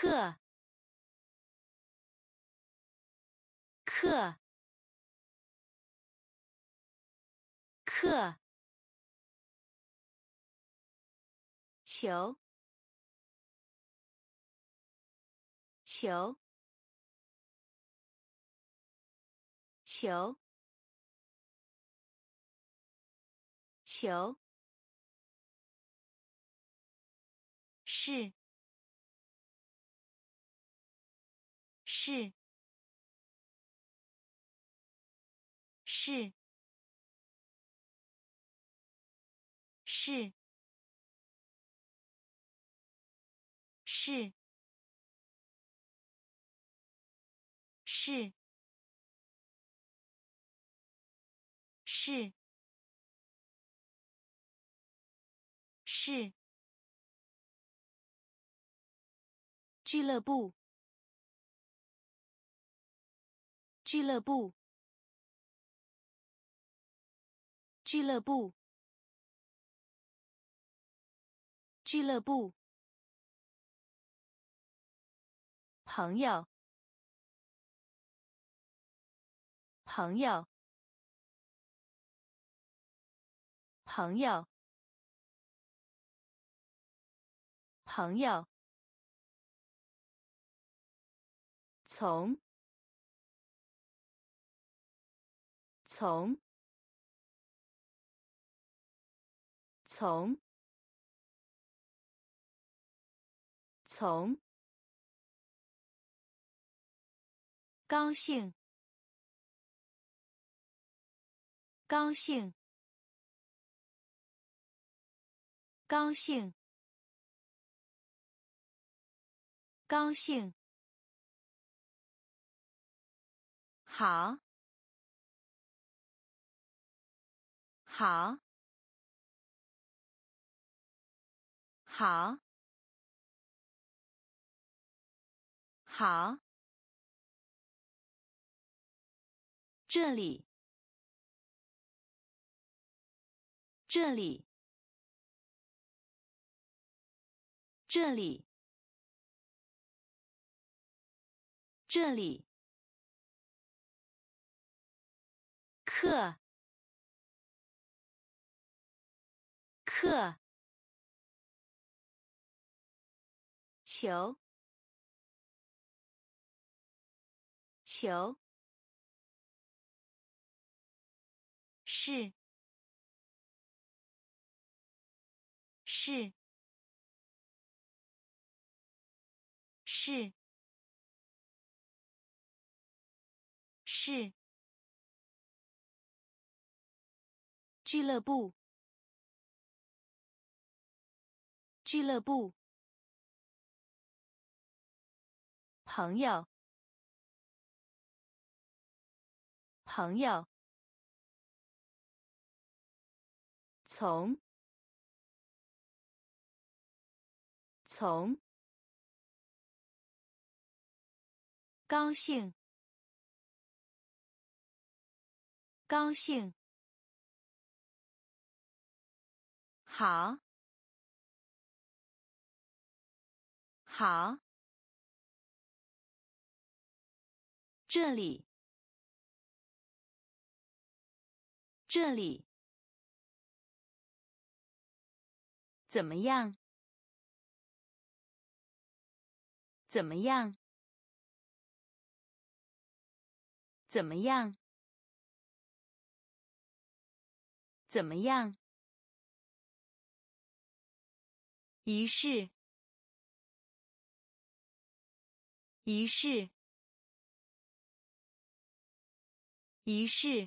课课课球球球球是是是是是是是是俱乐部俱乐部俱乐部俱乐部朋友朋友朋友朋友从从从从高兴高兴高兴高兴好好好好这里这里这里这里课课球球是是是是俱乐部俱乐部朋友朋友从从高兴高兴好好这里这里怎么样怎么样怎么样怎么样仪式仪式仪式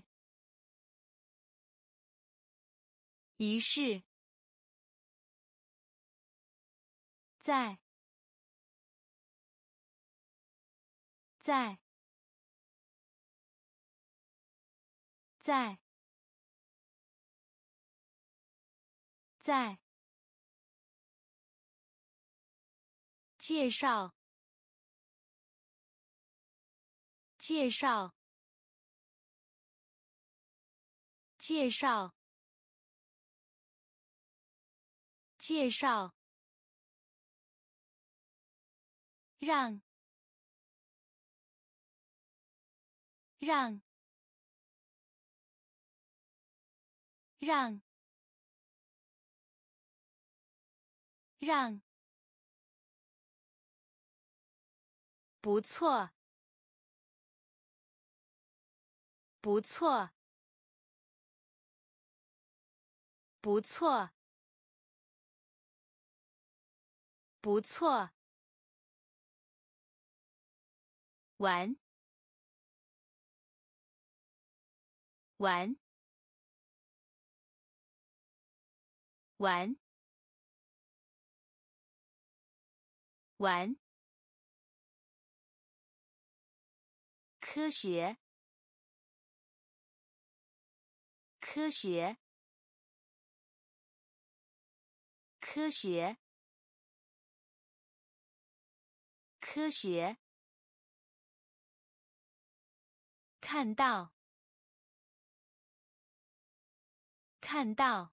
仪式在在在在介绍介绍介绍介绍让让让让不错不错不错不错玩玩玩玩科学科学科学科学看到看到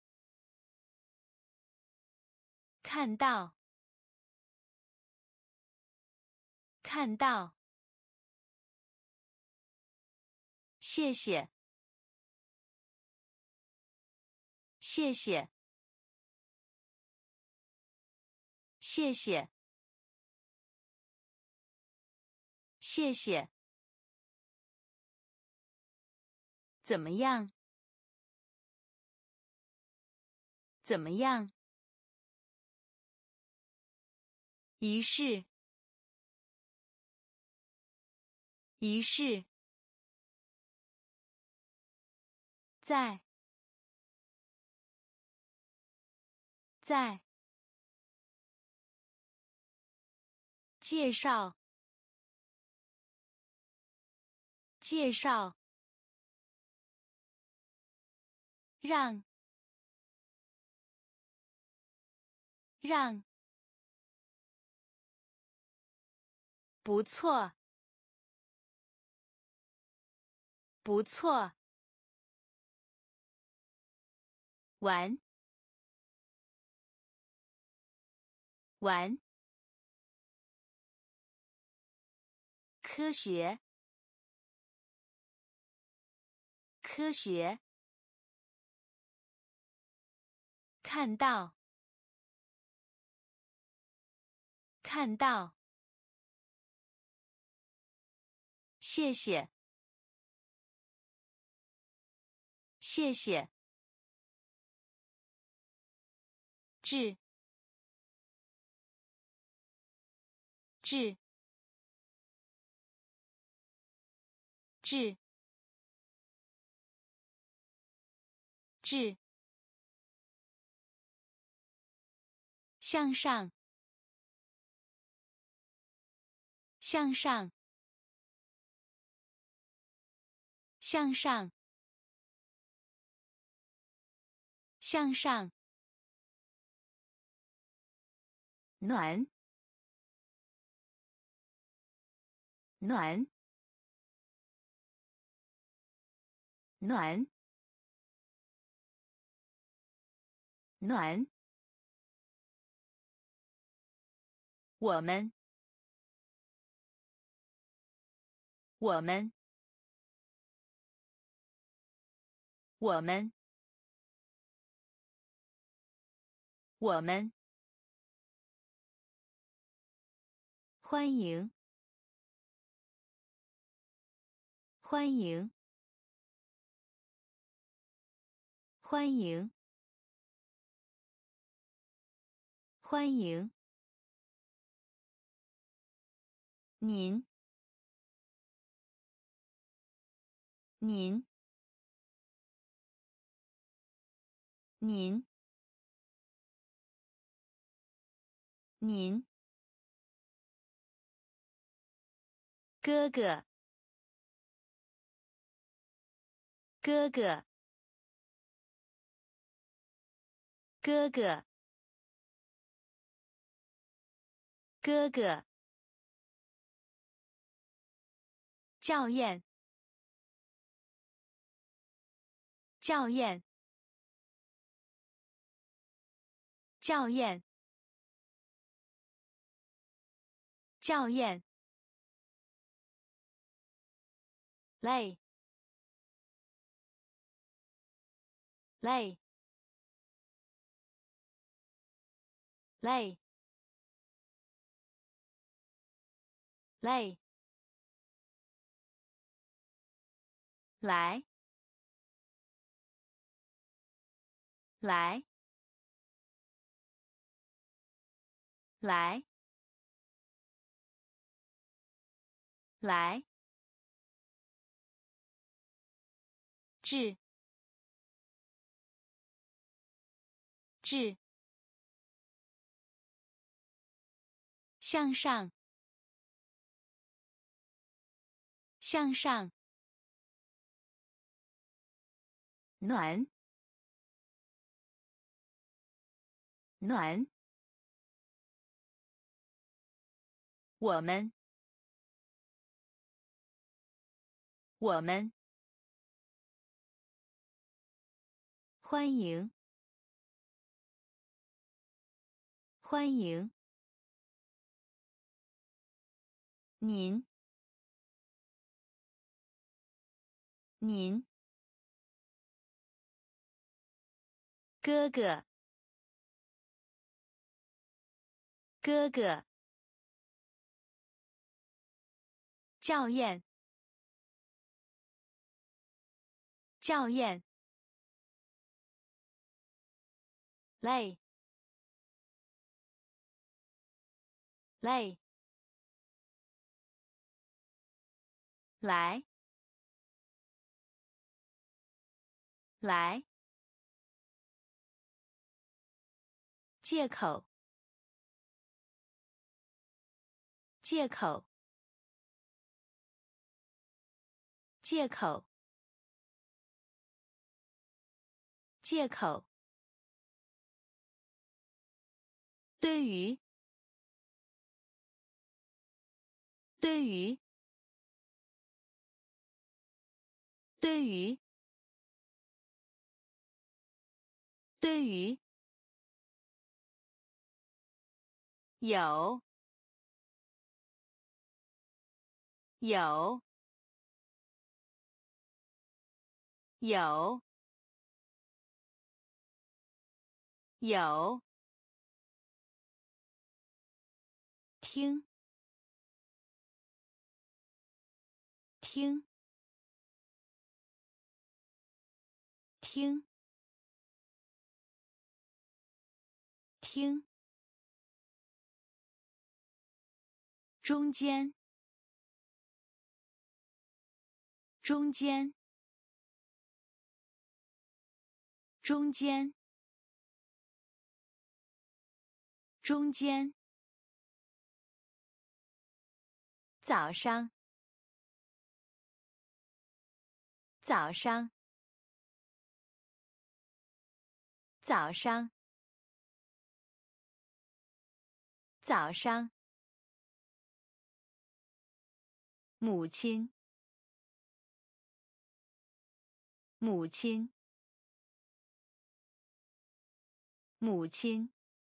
看到看到谢谢谢谢谢谢谢谢怎么样怎么样仪式仪式在在介绍介绍让让不错不错玩玩科学科学看到看到谢谢谢谢致致致致向上向上向上向上暖暖暖暖我们我们我们我们欢迎欢迎欢迎欢迎您您您您哥哥哥哥哥哥哥哥校验校验校验校验，累，累，累，累，来，来，来，来，治，治，向上，向上，暖，暖，我们，我们，欢迎，欢迎，您，您，哥哥，哥哥，校验，校验，累，累，来，来，借口，借口，借口，借口，对于，对于，对于，对于，有，有，有，有，听，听，听，听，中间，中间，中间，中间，早上，早上，早上，早上，母亲，母亲，母亲，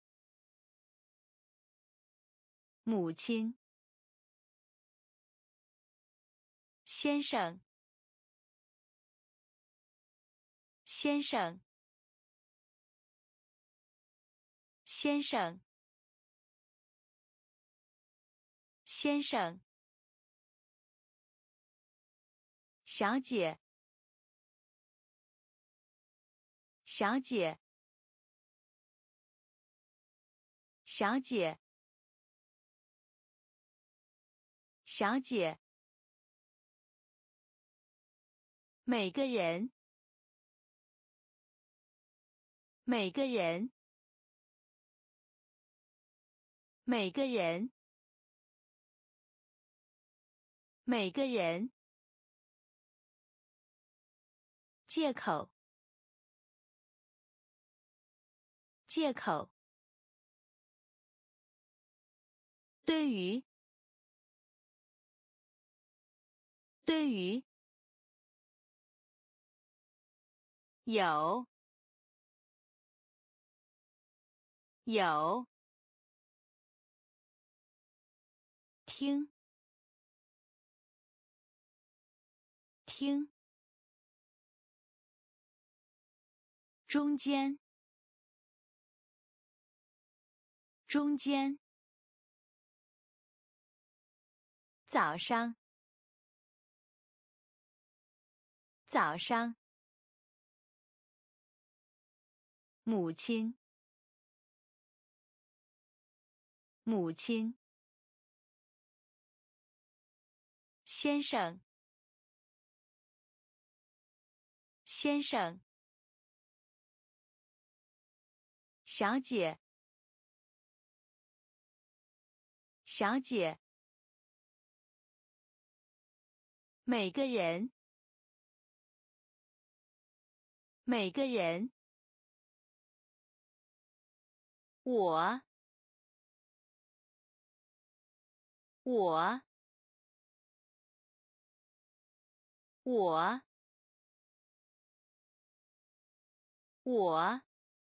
母亲，先生，先生，先生，先生，小姐，小姐，小姐，小姐，每个人，每个人，每个人，每个人，借口，借口，对于，对于，有，有， 听，听，中间，中间，早上，早上，母亲，母亲，先生，先生，小姐，小姐，每个人，每个人，我，我，我，我，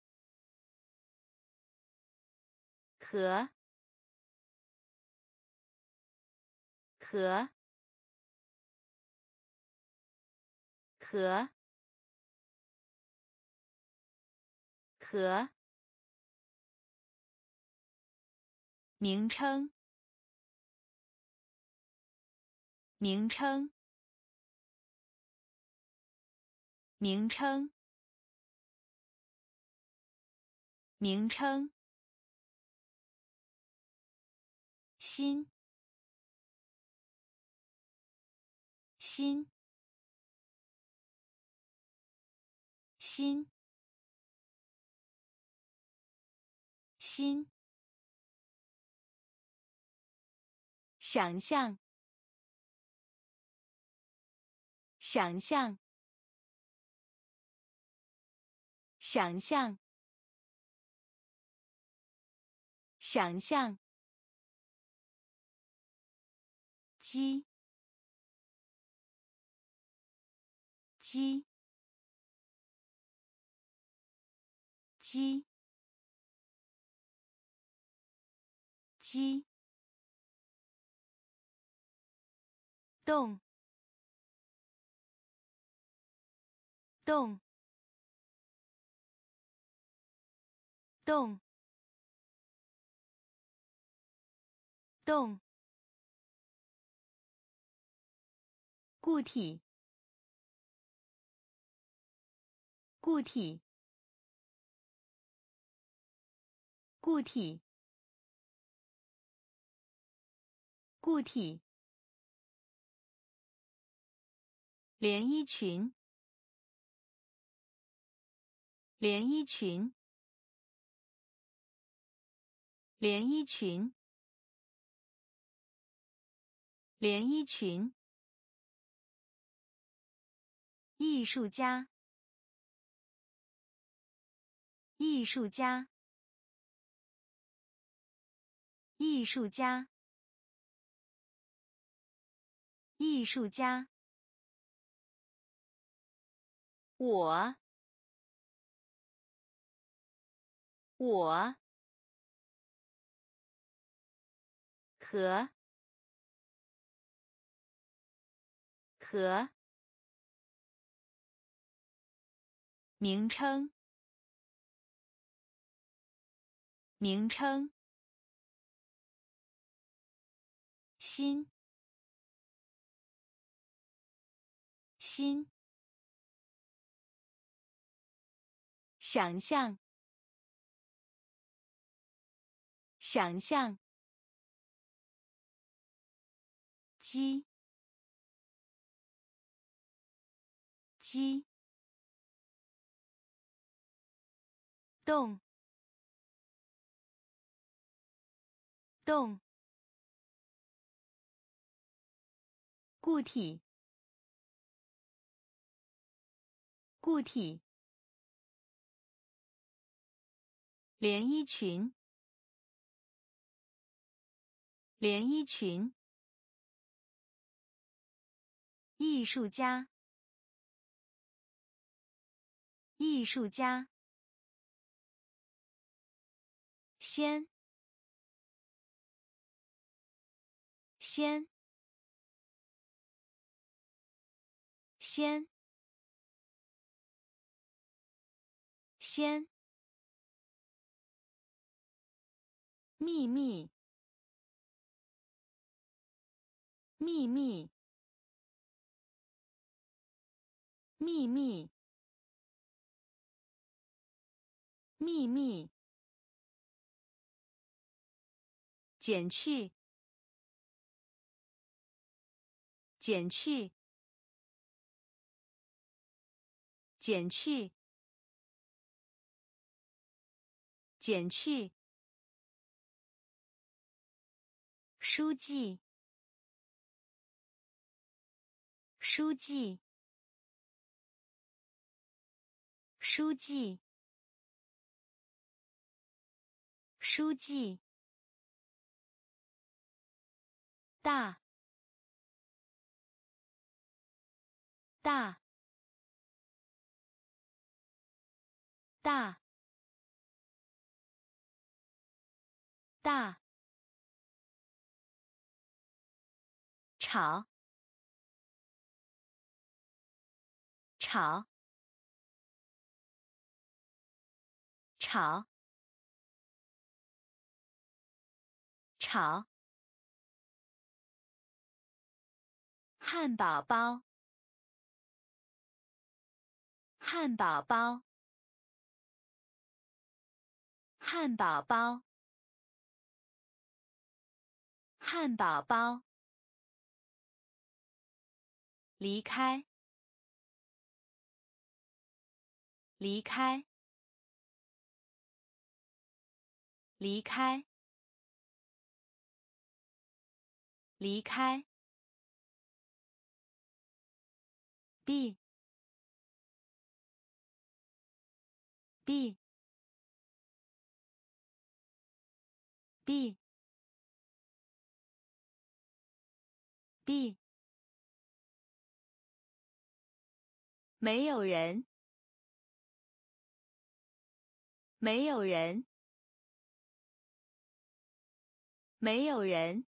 和，和，和，和，名称，名称，名称，名称，心，心，心，心，想象，想象，想象，想象，鸡，鸡，鸡，鸡，动，动，动，动，固体，固体，固体，固体，连衣裙，连衣裙，连衣裙，连衣裙，艺术家，艺术家，艺术家，艺术家，我，我，和，和，名称，名称，心，心，想象，想象，鸡，鸡，动，动，固体，固体，连衣裙，连衣裙，艺术家，艺术家，先， 先，先，先，秘密，秘密，秘密，秘密，减去，减去，减去，减去，书记，书记，书记，书记，大，大，大，大，吵，吵，吵，吵，汉堡包，汉堡包，汉堡包，汉堡包，离开，离开，离开，离开，b b b b 没有人，没有人，没有人，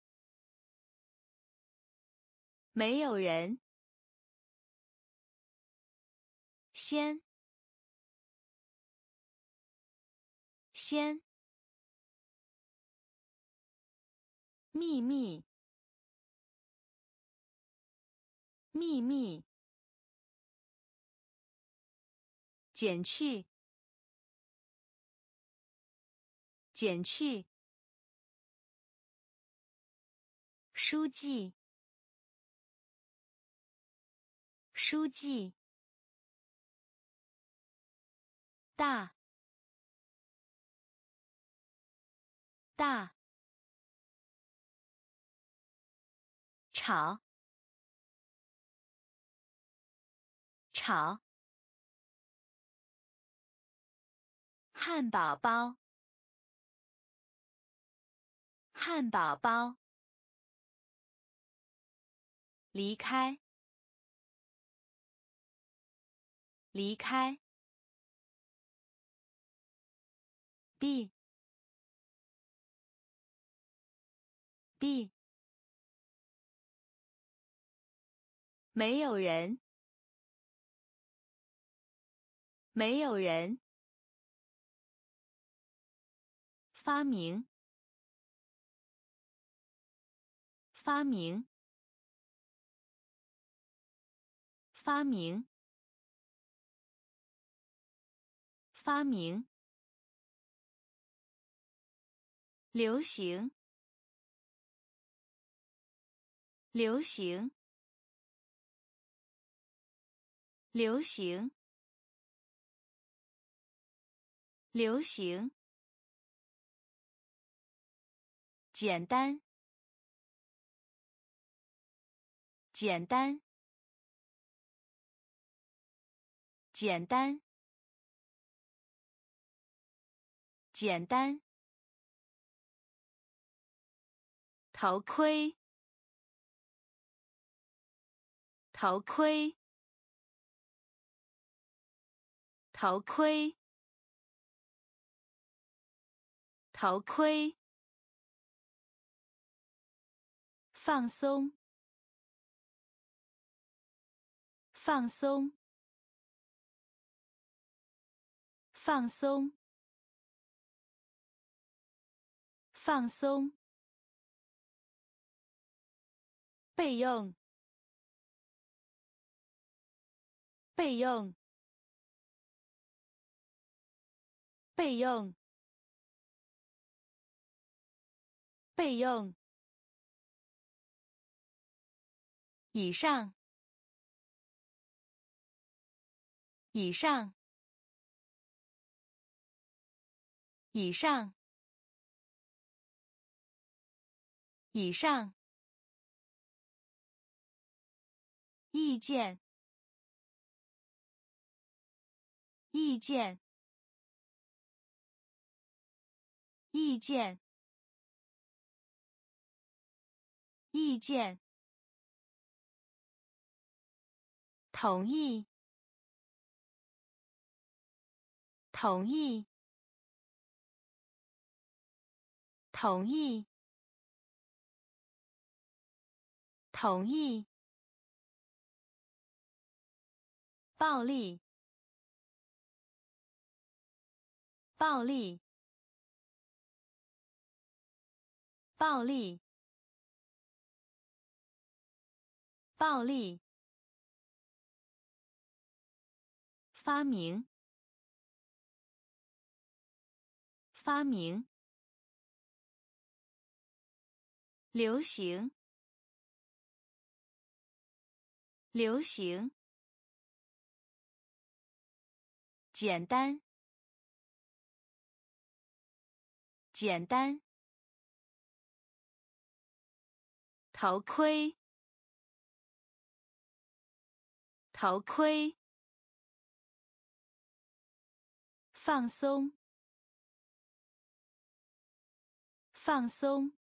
没有人，先，先，秘密，秘密，减去，减去，书记，书记，大，大，吵，吵，汉堡包，汉堡包，离开，离开，b b 没有人，没有人，发明，发明，发明，发明，流行，流行，流行，流行，简单，简单，简单，简单，头盔，头盔，头盔，头盔， 放松，放松，放松，放松。备用，备用，备用，备用。以上，以上，以上，以上。意见，意见，意见，意见。同意，同意，同意，同意。暴力，暴力，暴力，暴力。发明，发明。流行，流行。简单，简单。头盔，头盔。放松，放松。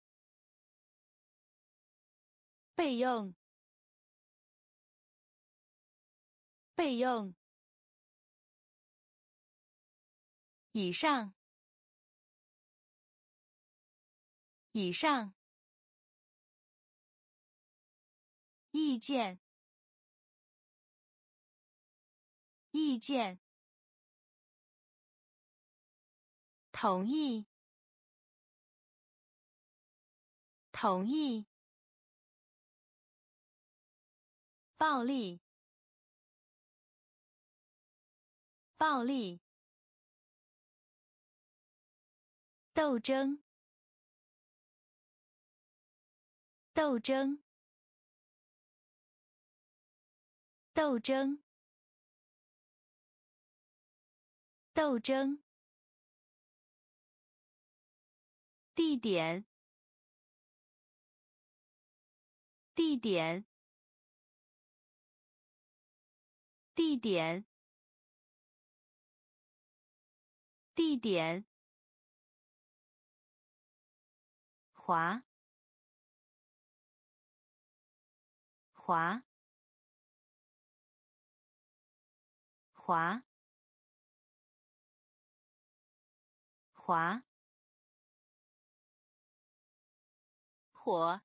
备用，备用。以上，以上。意见，意见。同意，同意。暴力，暴力。斗争，斗争，斗争，斗争。地点，地点，地点，地点。滑，滑，滑，滑。火，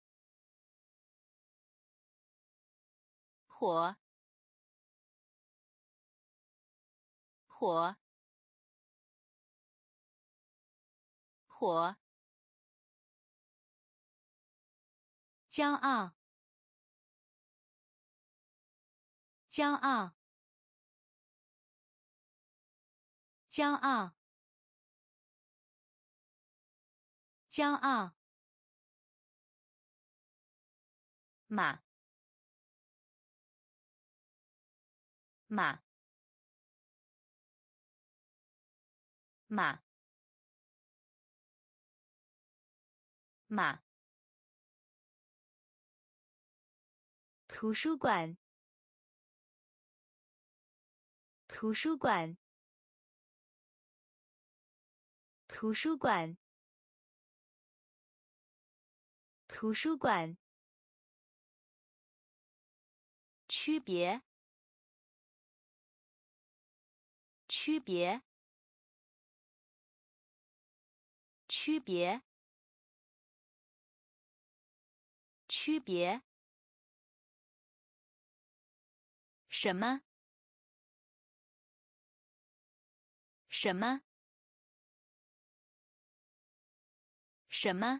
火，火，火。骄傲，骄傲，骄傲，骄傲。马，马，马，马。图书馆，图书馆，图书馆，图书馆。区别，区别，区别， 区别。什么？什么？什么？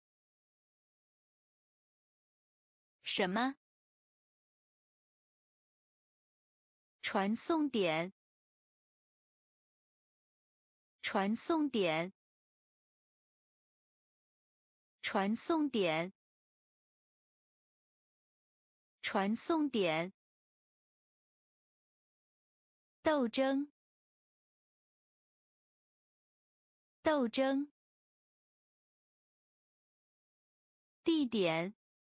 什么？传送点。传送点。传送点。传送点。斗争。斗争。地点。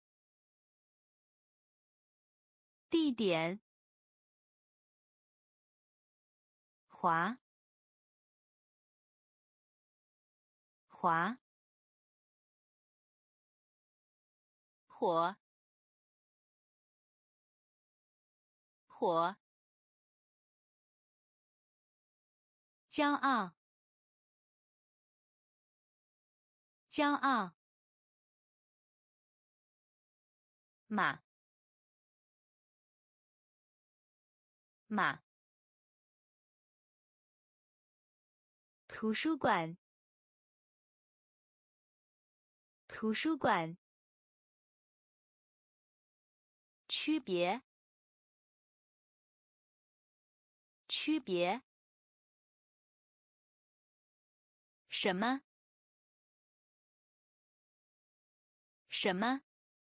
地点。滑。滑。火。火。骄傲。骄傲。马。马。图书馆。图书馆。区别。区别。什么？什么？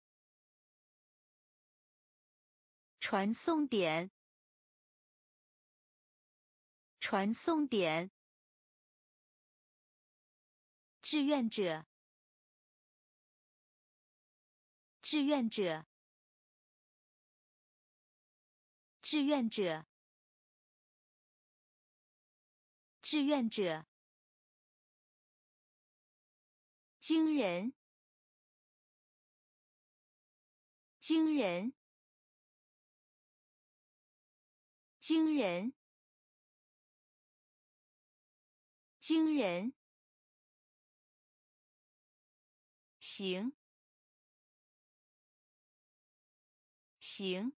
传送点。传送点。志愿者。志愿者。志愿者。志愿者。惊人。惊人。惊人。惊人。行。行。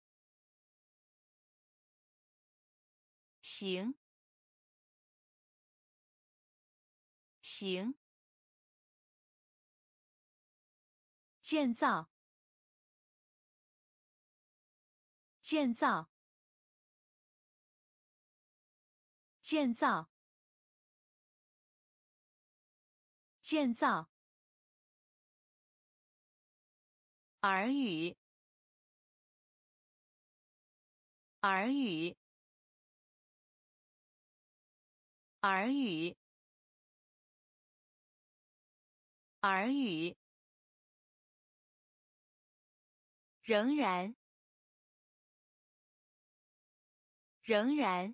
行。行。建造。建造。建造。建造。耳语。耳语。耳语。耳语。仍然。仍然。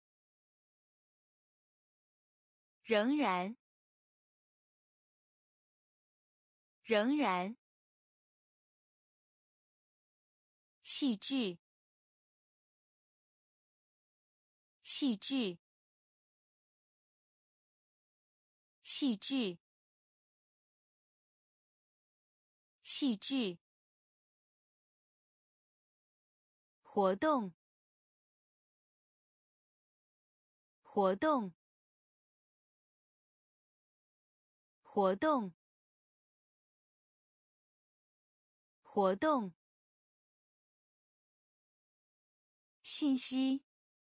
仍然。仍然。戏剧。戏剧。戏剧。戏剧。活动。活动。活动。活动。信息。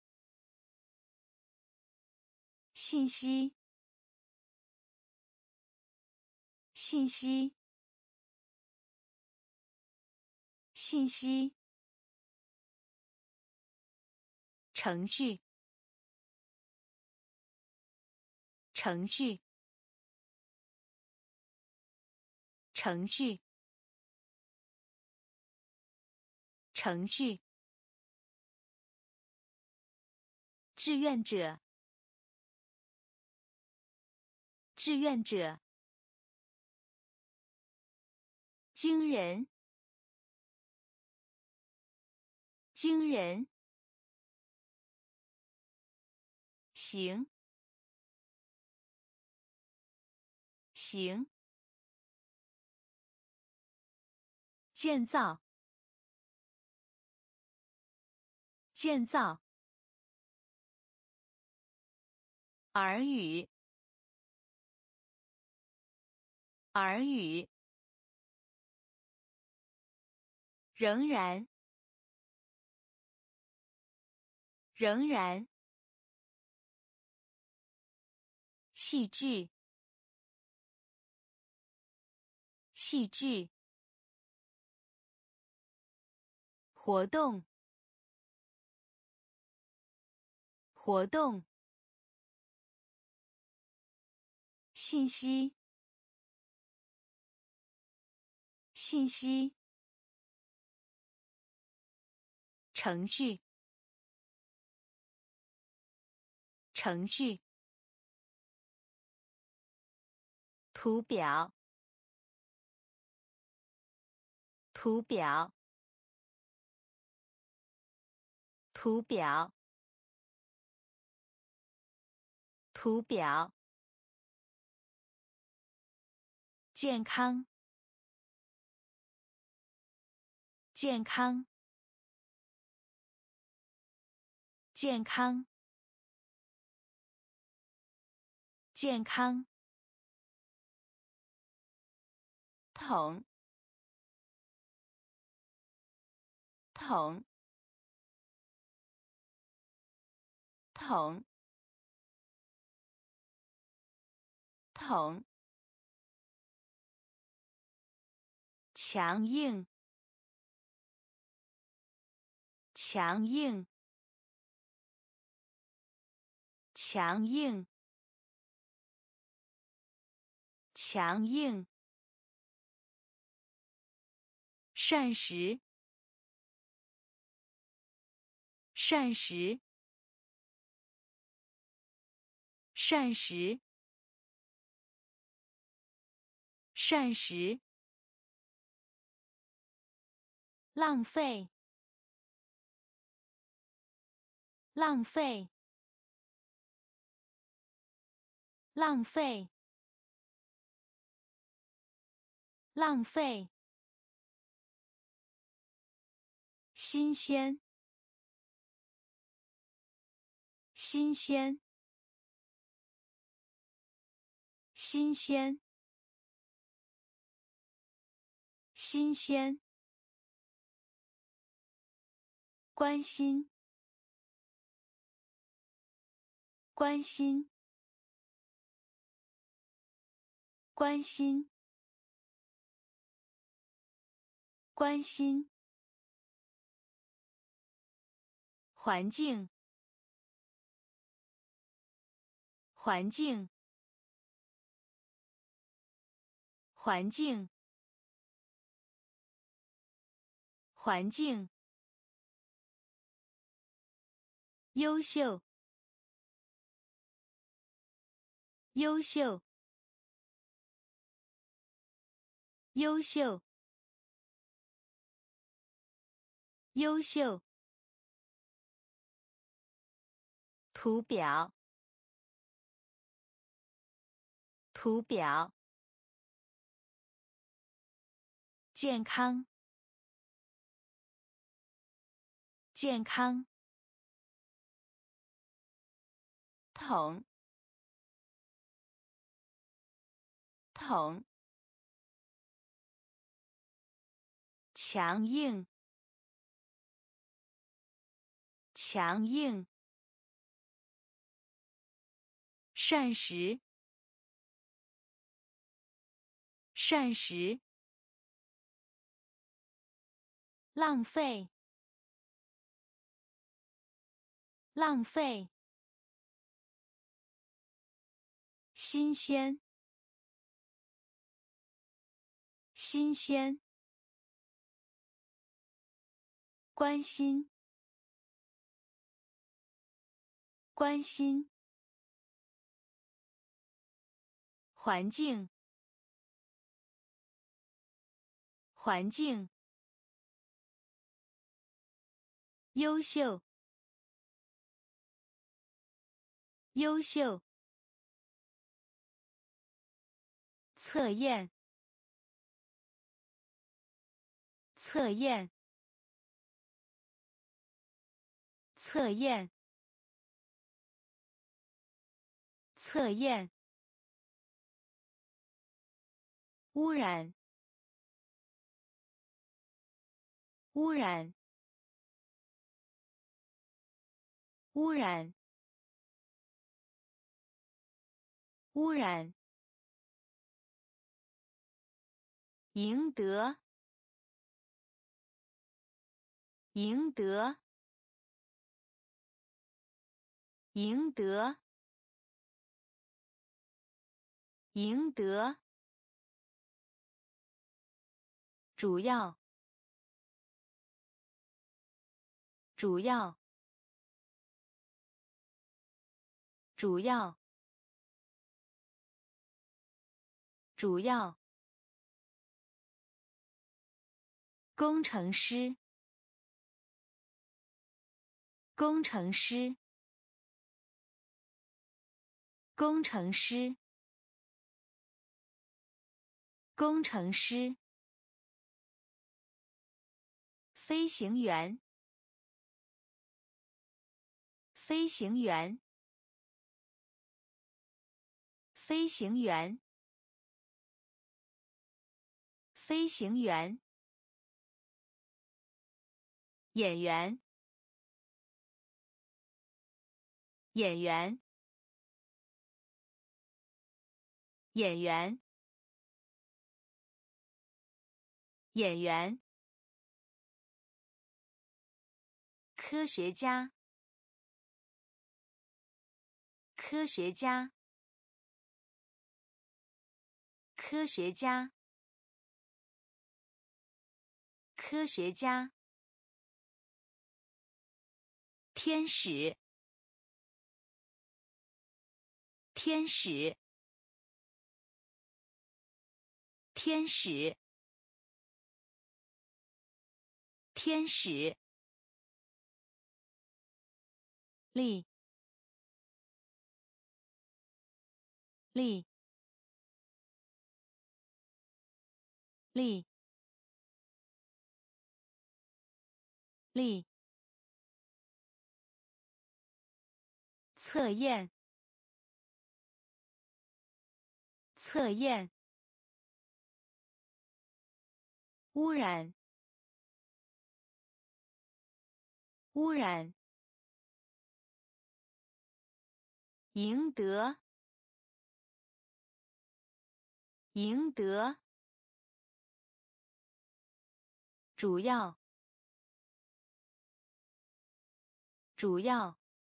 信息。信息。信息。程序。程序。程序。程序。志愿者。志愿者。惊人。惊人。行。行。 建造，建造。耳语，耳语。仍然，仍然。戏剧，戏剧。活动，活动。信息，信息。程序，程序。图表，图表，图表，图表。健康，健康，健康，健康。桶，桶，桶，桶。强硬，强硬，强硬，强硬。膳食，膳食，膳食，膳食。浪费，浪费，浪费，浪费。新鲜，新鲜，新鲜，新鲜。关心，关心，关心，关心。环境，环境，环境，环境。优秀，优秀，优秀，优秀。图表，图表。健康，健康。桶，桶。强硬，强硬。膳食，膳食。浪费，浪费。新鲜，新鲜。关心，关心。环境，环境。优秀，优秀。测验， 测验，测验，测验。污染，污染，污染，污染。赢得，赢得，赢得，赢得。主要，主要，主要，主要。工程师，工程师，工程师，工程师。飞行员，飞行员，飞行员，飞行员。演员，演员，演员，演员。科学家，科学家，科学家，科学家。天使，天使，天使，天使。力，力，力，力。测验，测验。污染，污染。赢得，赢得。主要，主要。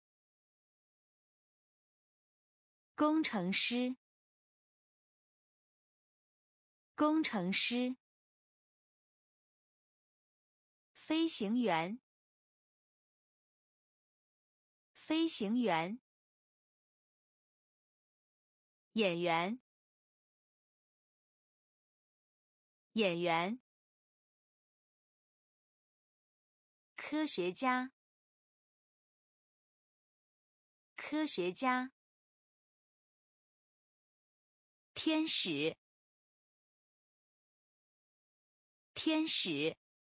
工程师，工程师。飞行员，飞行员。演员，演员。科学家，科学家。天使，天使。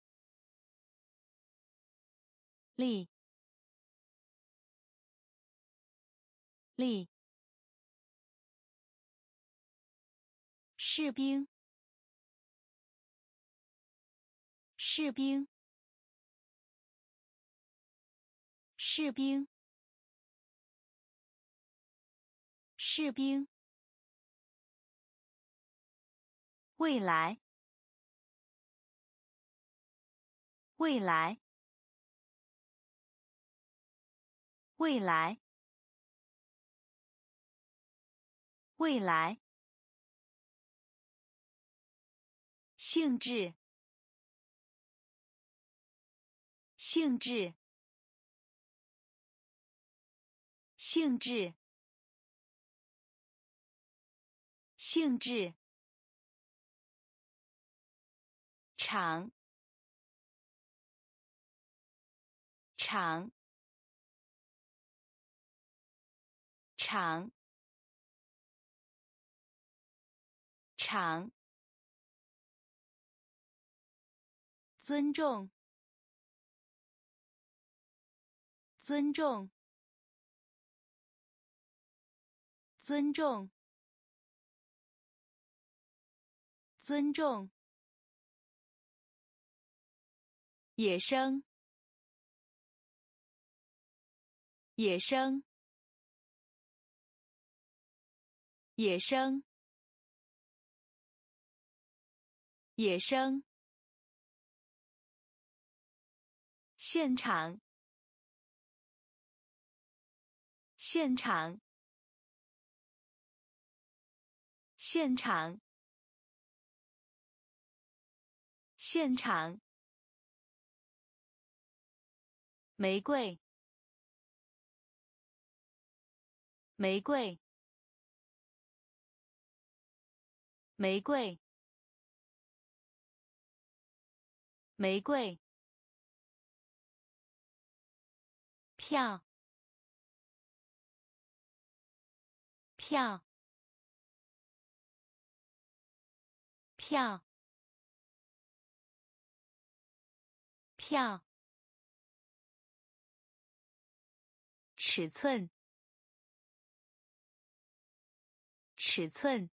力，力。士兵，士兵，士兵，士兵。未来，未来，未来，未来。性质，性质，性质，性质。场，场，场，场。 尊重，尊重，尊重，尊重。野生，野生，野生，野生。现场，现场，现场，现场。玫瑰，玫瑰，玫瑰，玫瑰。票，票，票，票。尺寸，尺寸，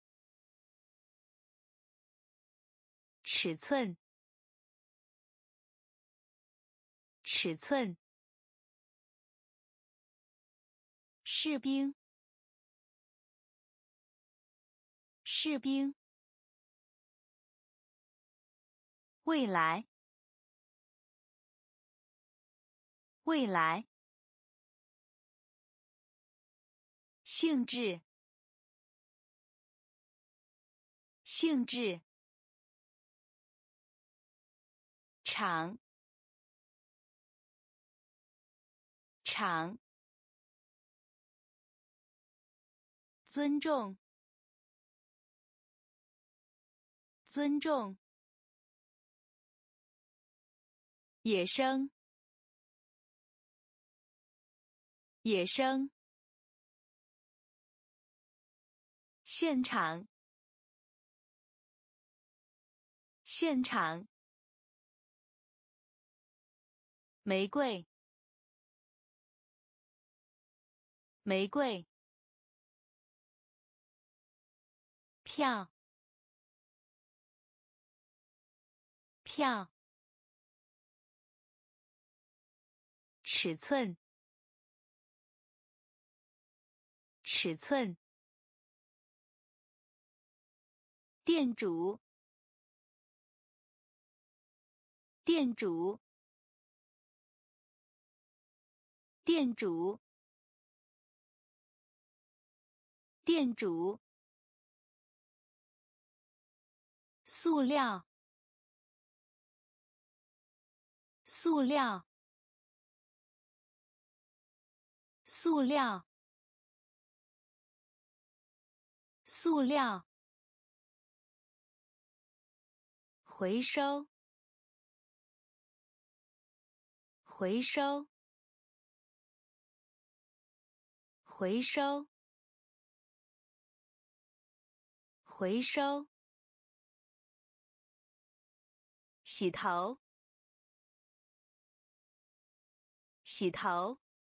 尺寸，尺寸。士兵，士兵。未来，未来。性质，性质。场，场。尊重，尊重。野生，野生。现场，现场。玫瑰，玫瑰。票，票。尺寸，尺寸。店主，店主，店主，店主。塑料，塑料，塑料，塑料。回收，回收，回收，回收。洗头，洗头，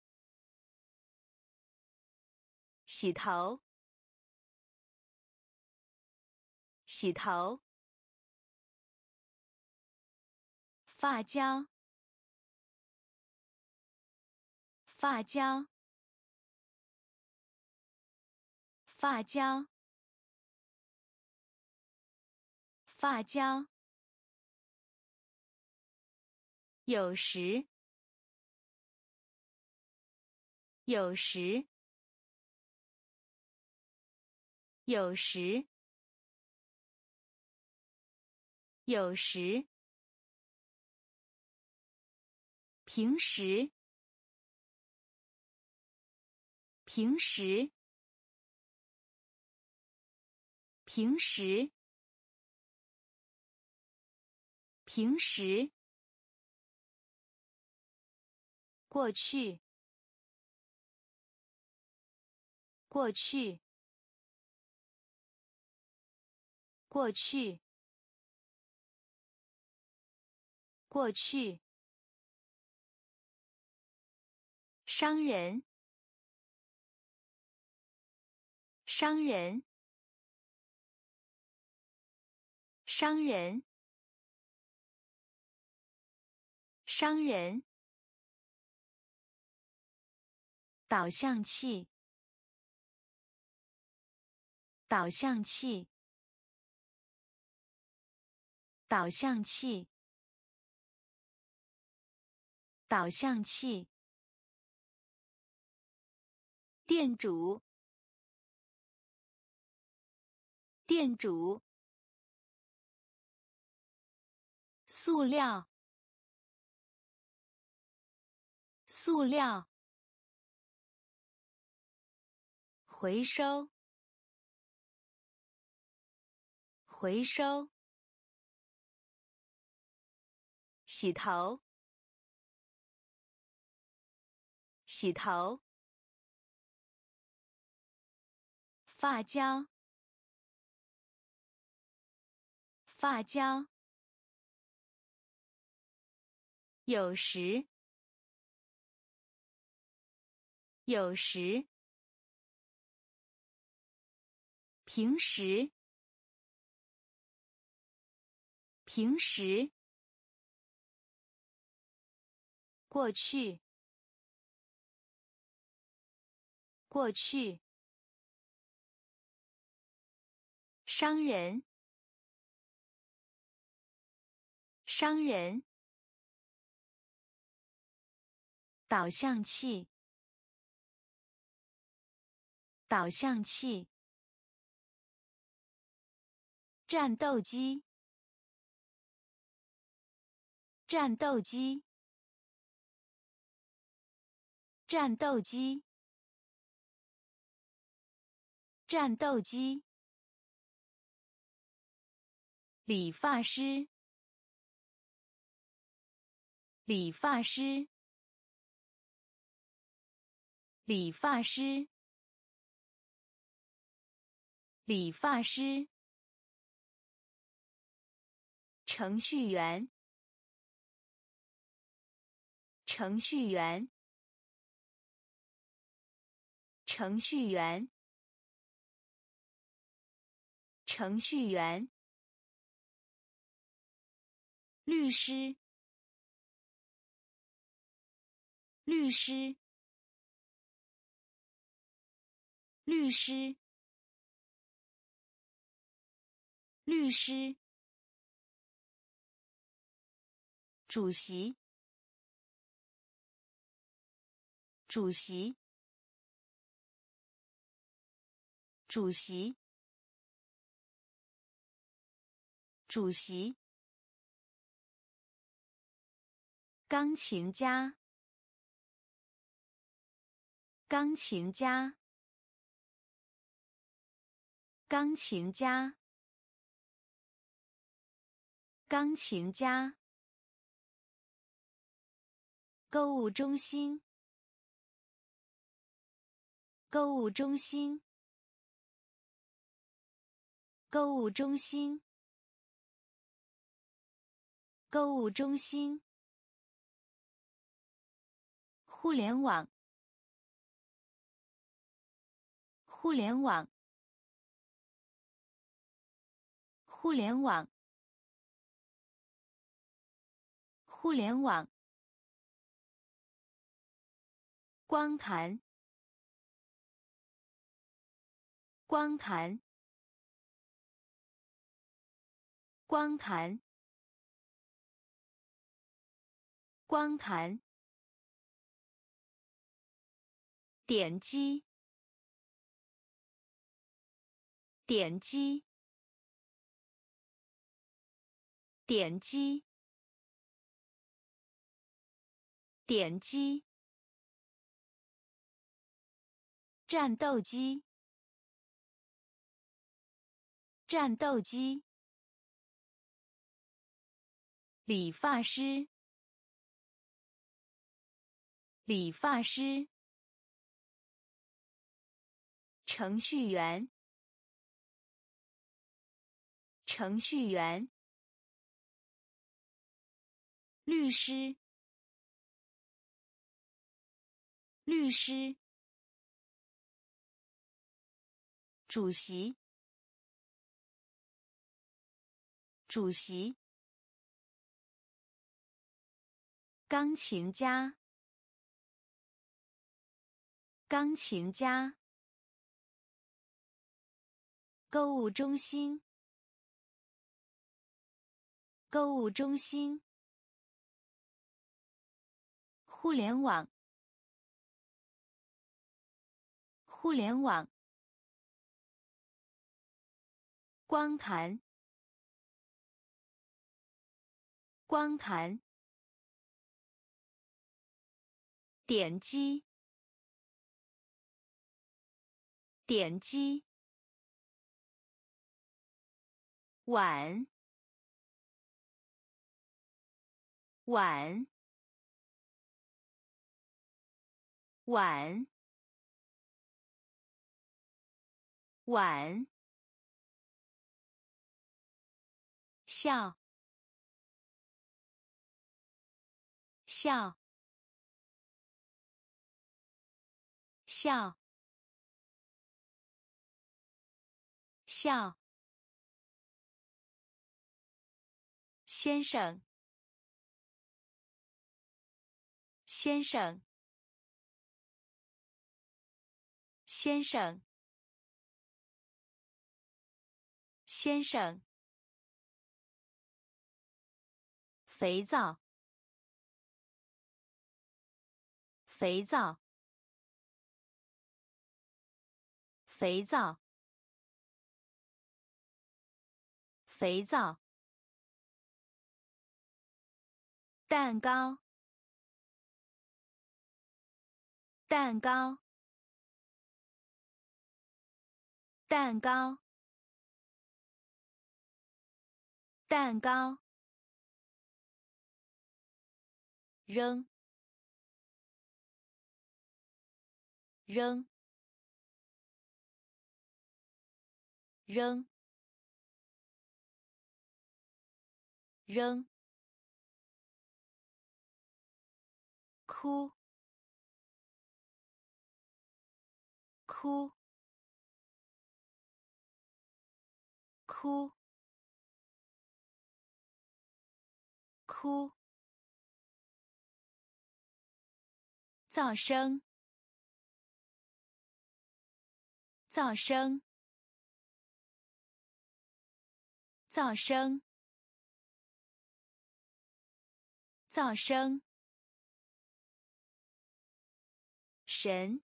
洗头，洗头。发胶，发胶，发胶，发胶。有时，有时，有时，有时。平时，平时，平时，平时。过去，过去，过去， 过去，商人，商人，商人，商人，导向器，导向器，导向器，导向器，店主，店主，塑料，塑料，回收，回收，洗头，洗头，发胶，发胶，有时，有时，平时，平时，过去，过去，商人，商人，导向器，导向器，战斗机，战斗机，战斗机，战斗机，理发师，理发师，理发师，理发师，程序员，程序员，程序员，程序员，律师，律师，律师，律师，主席，主席，主席，主席，钢琴家，钢琴家，钢琴家，钢琴家，购物中心，购物中心，购物中心，购物中心，互联网，互联网，互联网，互联网，光盘，光盘，光盘，光盘，点击，点击，点击，点击，战斗机，战斗机，理发师，理发师，程序员，程序员， 律师，律师。主席，主席。钢琴家，钢琴家。购物中心，购物中心。互联网，互联网。光盘，光盘。点击，点击。碗，碗，碗，碗。笑，笑，笑，笑。先生，先生，先生，先生。肥皂，肥皂，肥皂，肥皂。蛋糕，蛋糕，蛋糕，蛋糕。扔，扔，扔，扔。哭，哭，哭，哭。噪声，噪声，噪声，噪声。神，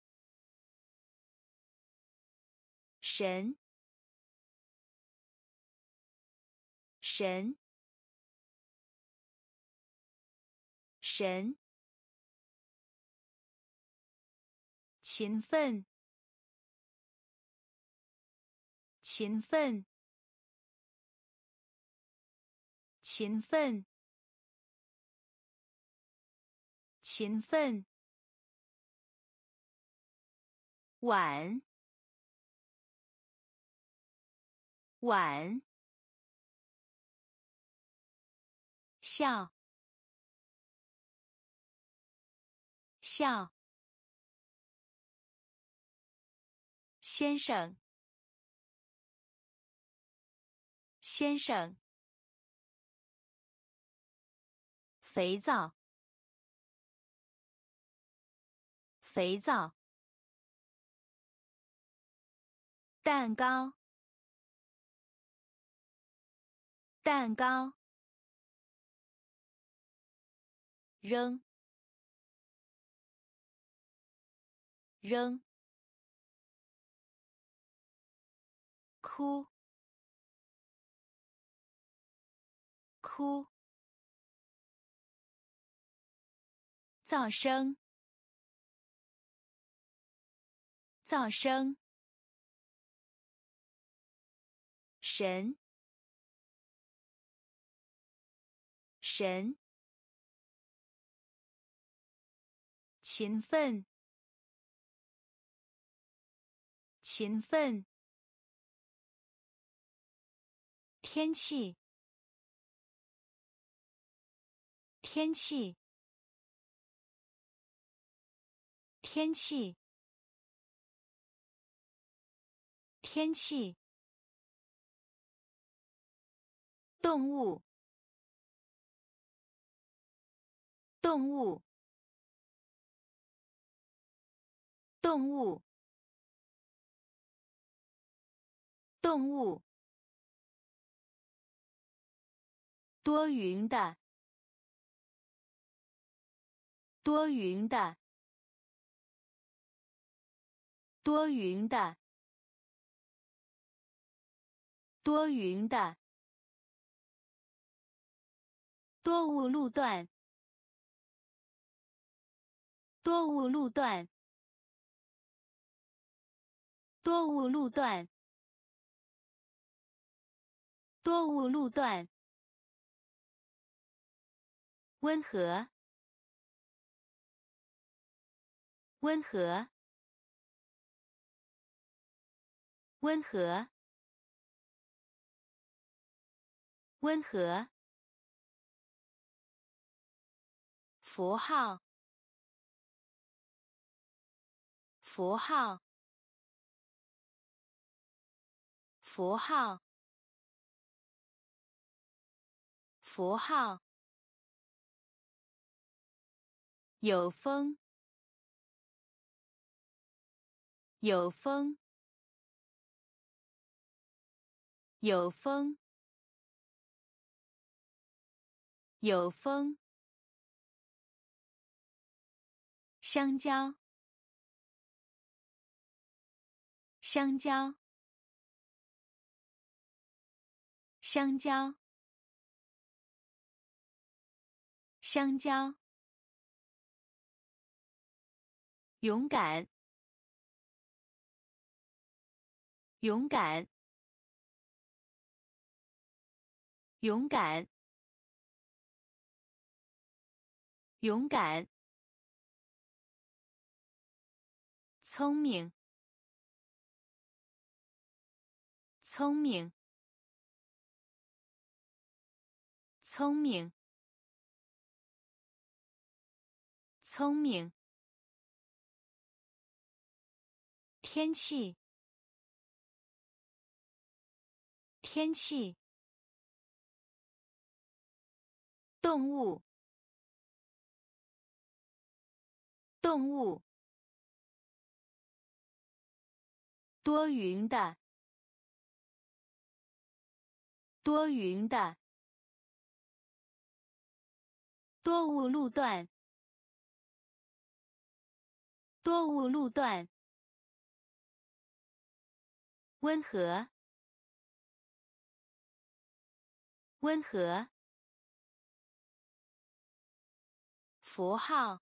神，神，神。勤奋，勤奋，勤奋，勤奋。碗，碗。笑，笑。先生，先生。肥皂，肥皂。蛋糕，蛋糕。扔，扔。哭，哭。噪声，噪声。神，神。勤奋，勤奋。天气， 天气，天气，天气。动物，动物，动物，动物。多云的，多云的，多云的，多云的。多雾路段，多雾路段，多雾路段，多雾路段。温和，温和，温和，温和。符号，符号，符号，符号。有风，有风，有风，有风。香蕉，香蕉，香蕉，香蕉。勇敢，勇敢，勇敢，勇敢。聪明，聪明，聪明，聪明。天气，天气。动物，动物。多云的，多云的。多雾路段，多雾路段。温和，温和。符号，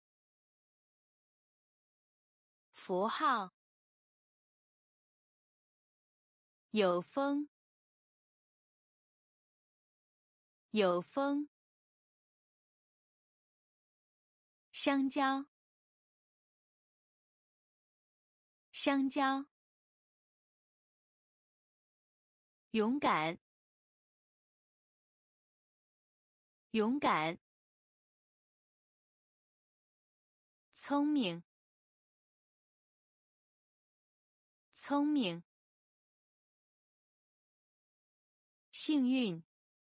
符号。有风，有风。香蕉，香蕉。勇敢，勇敢。聪明，聪明。幸运，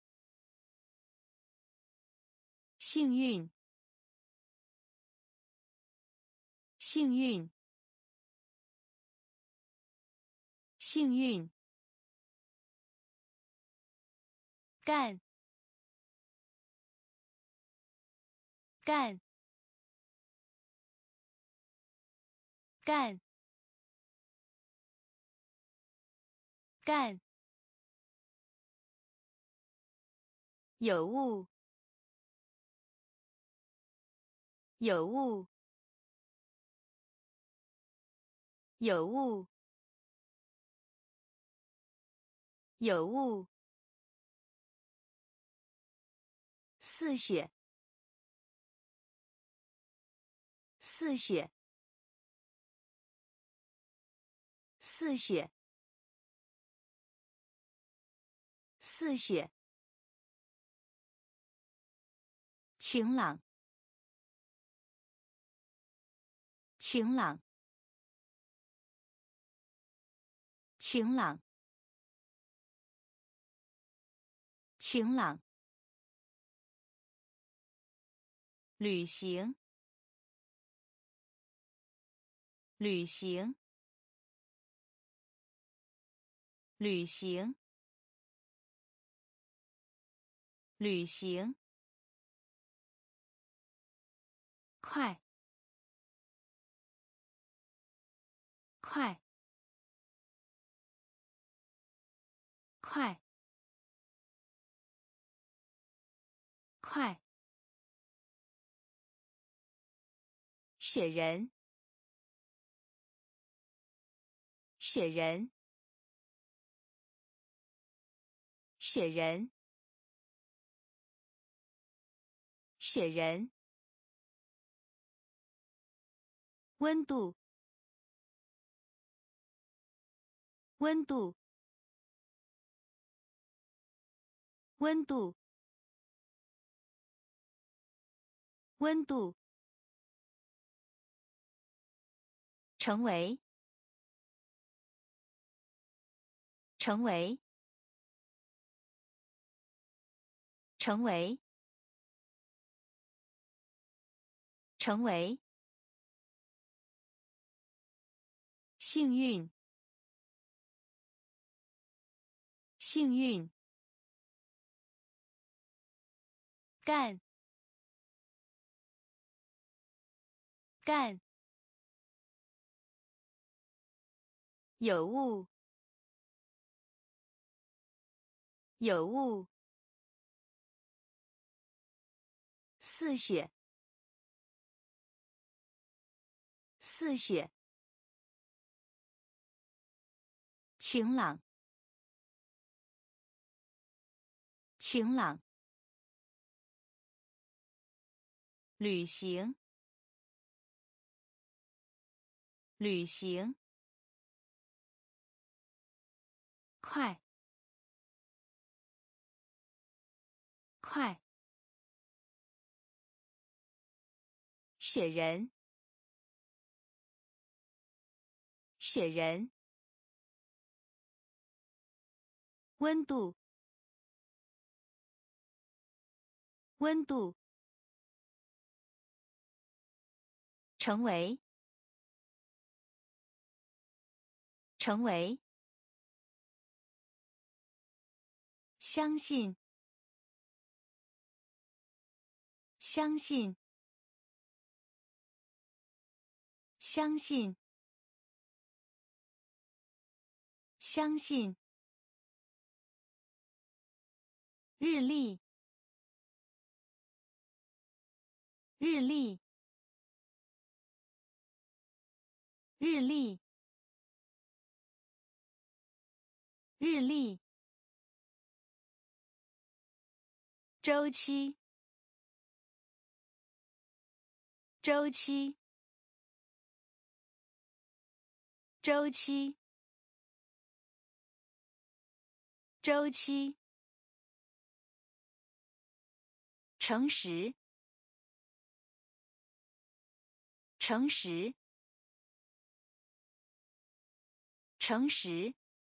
幸运，幸运，幸运。干，干，干，干。有雾，有雾，有雾，有雾。似雪，似雪，似雪，似雪。 晴朗，晴朗，晴朗，晴朗。旅行，旅行，旅行，旅行。快，快，快，快。雪人，雪人，雪人，雪人。温度，温度，温度，温度。成为，成为，成为，成为。幸运，幸运。干，干。有物，有物。似雪，似雪。晴朗，晴朗。旅行，旅行。快，快。雪人，雪人。温度，温度。成为，成为。相信，相信，相信，相信。日历，日历，日历，日历。周期，周期，周期，周期。诚实，诚实，诚实，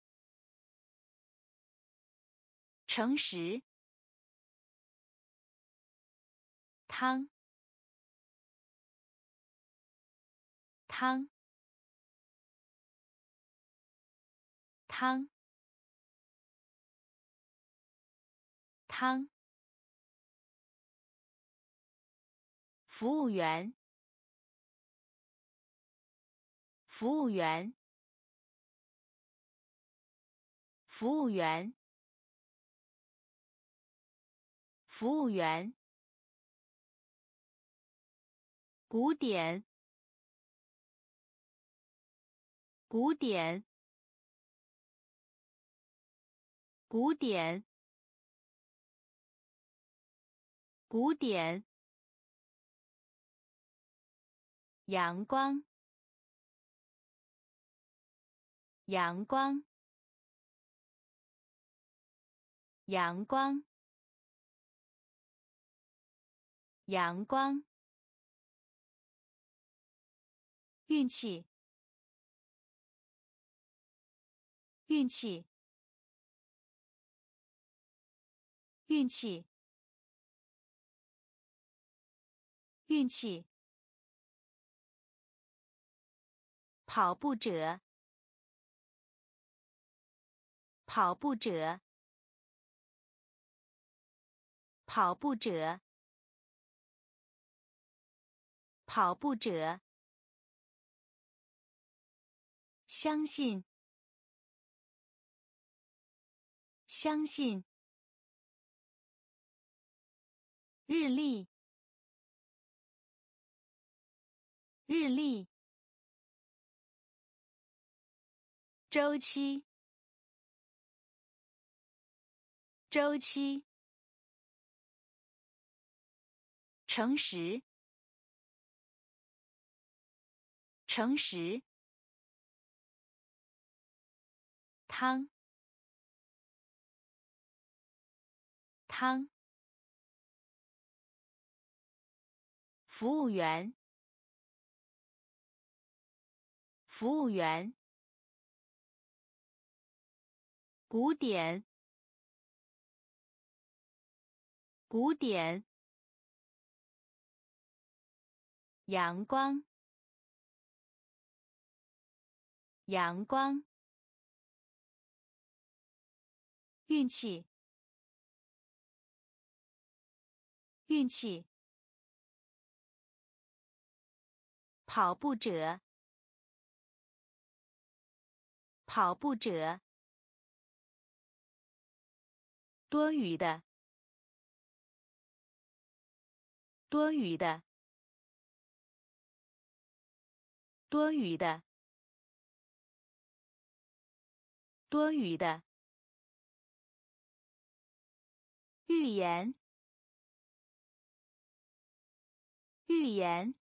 诚实。汤，汤，汤，汤。服务员，服务员，服务员，服务员。古典，古典，古典，古典。阳光，阳光，阳光。 阳光，运气，运气，运气，运气。跑步者，跑步者，跑步者，跑步者。相信，相信。日历，日历。周期，周期。诚实，诚实。汤，汤。服务员，服务员。古典，古典。阳光，阳光。运气，运气。跑步者，跑步者。多余的，多余的，多余的，多余的。预言，预言，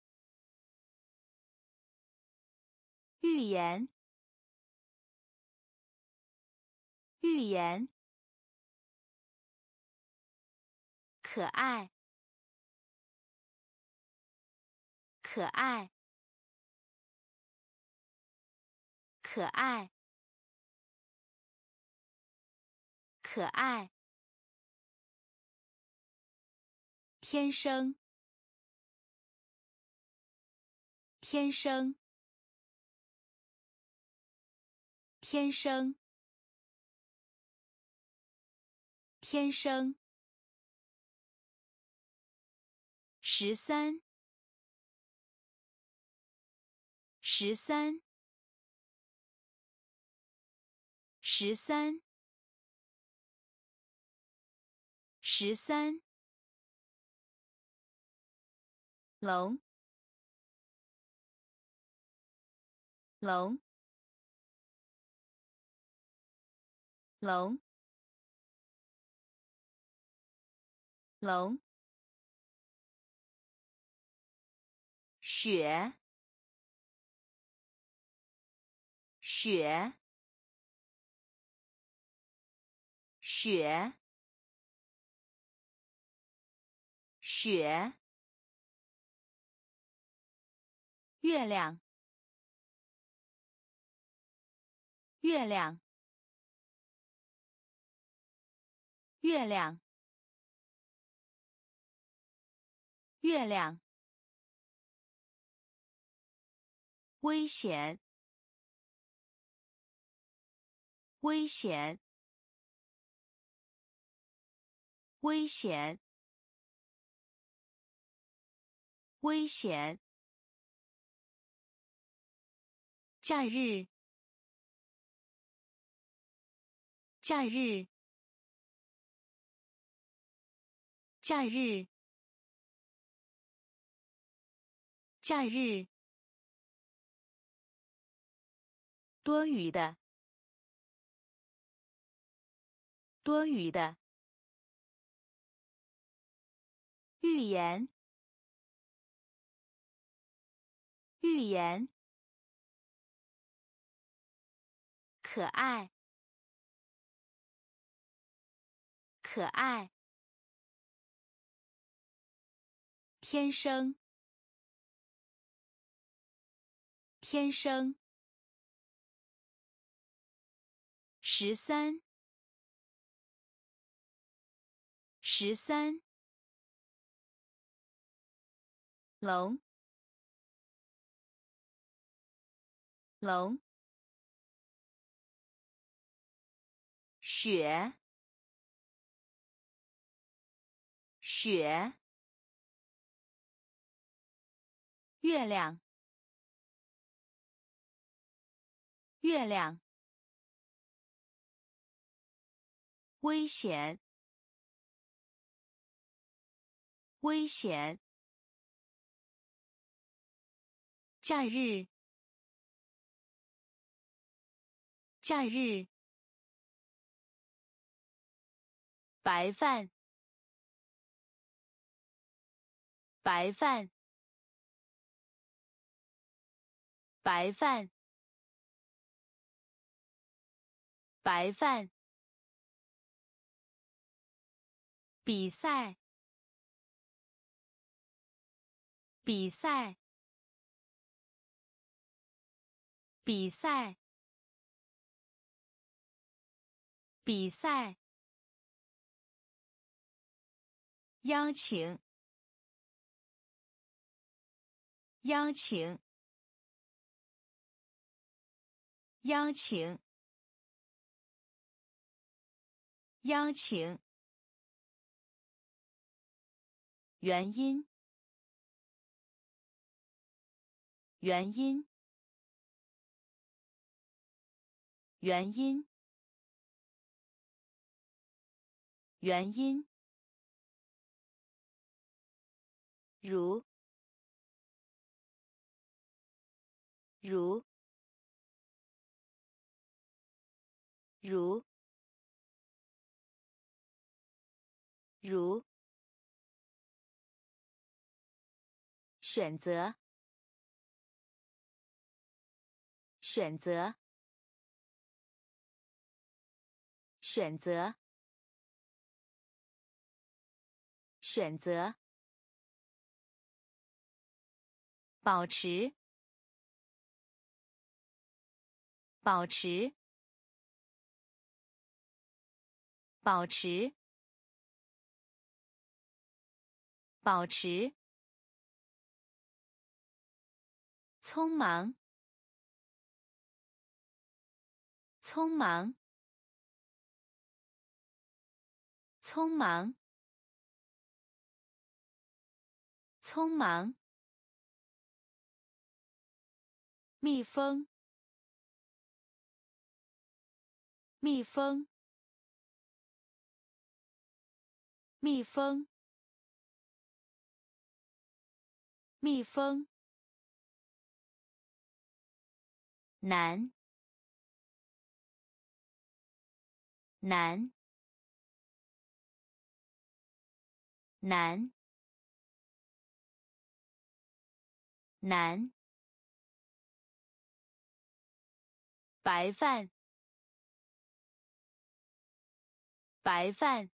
预言，预言。可爱，可爱，可爱，可爱。天生，天生，天生，天生。13，13，13，13。龙，龙，龙，龙。雪，雪，雪，雪。月亮，月亮，月亮，月亮。危险，危险，危险，危险。假日，假日，假日，假日。多余的，多余的。预言，预言。可爱，可爱。 天生，天生。13，13。龙，龙。雪，雪。月亮，月亮。危险，危险。假日，假日。白饭，白饭。白饭，白饭。比赛，比赛，比赛，比赛。邀请，邀请，邀请，邀请。原因，原因，原因，原因。如，如，如，如。选择，选择，选择，选择。保持，保持，保持，保持。匆忙，匆忙，匆忙，匆忙。蜜蜂，蜜蜂，蜜蜂，蜜蜂。难，难，难，难。白饭，白饭。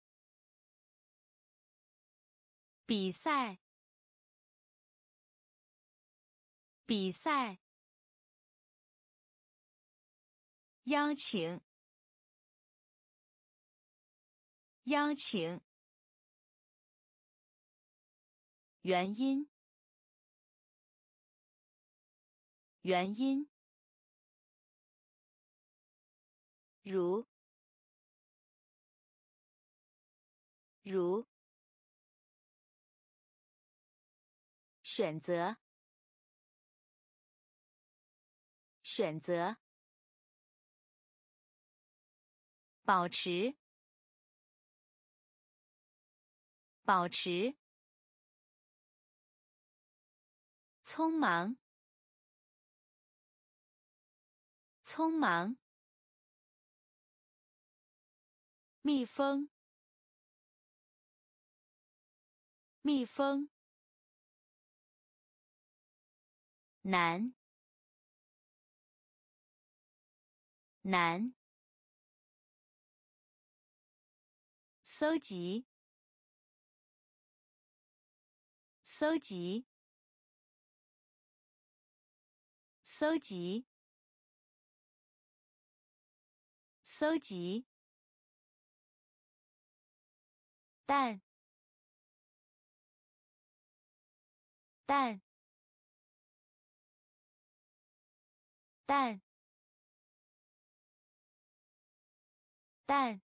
比赛，比赛。邀请，邀请。原因，原因。如，如。选择，选择。保持，保持。匆忙，匆忙。蜜蜂，蜜蜂。难，难。搜集， 搜集，搜集，搜集，蛋，蛋，蛋，蛋，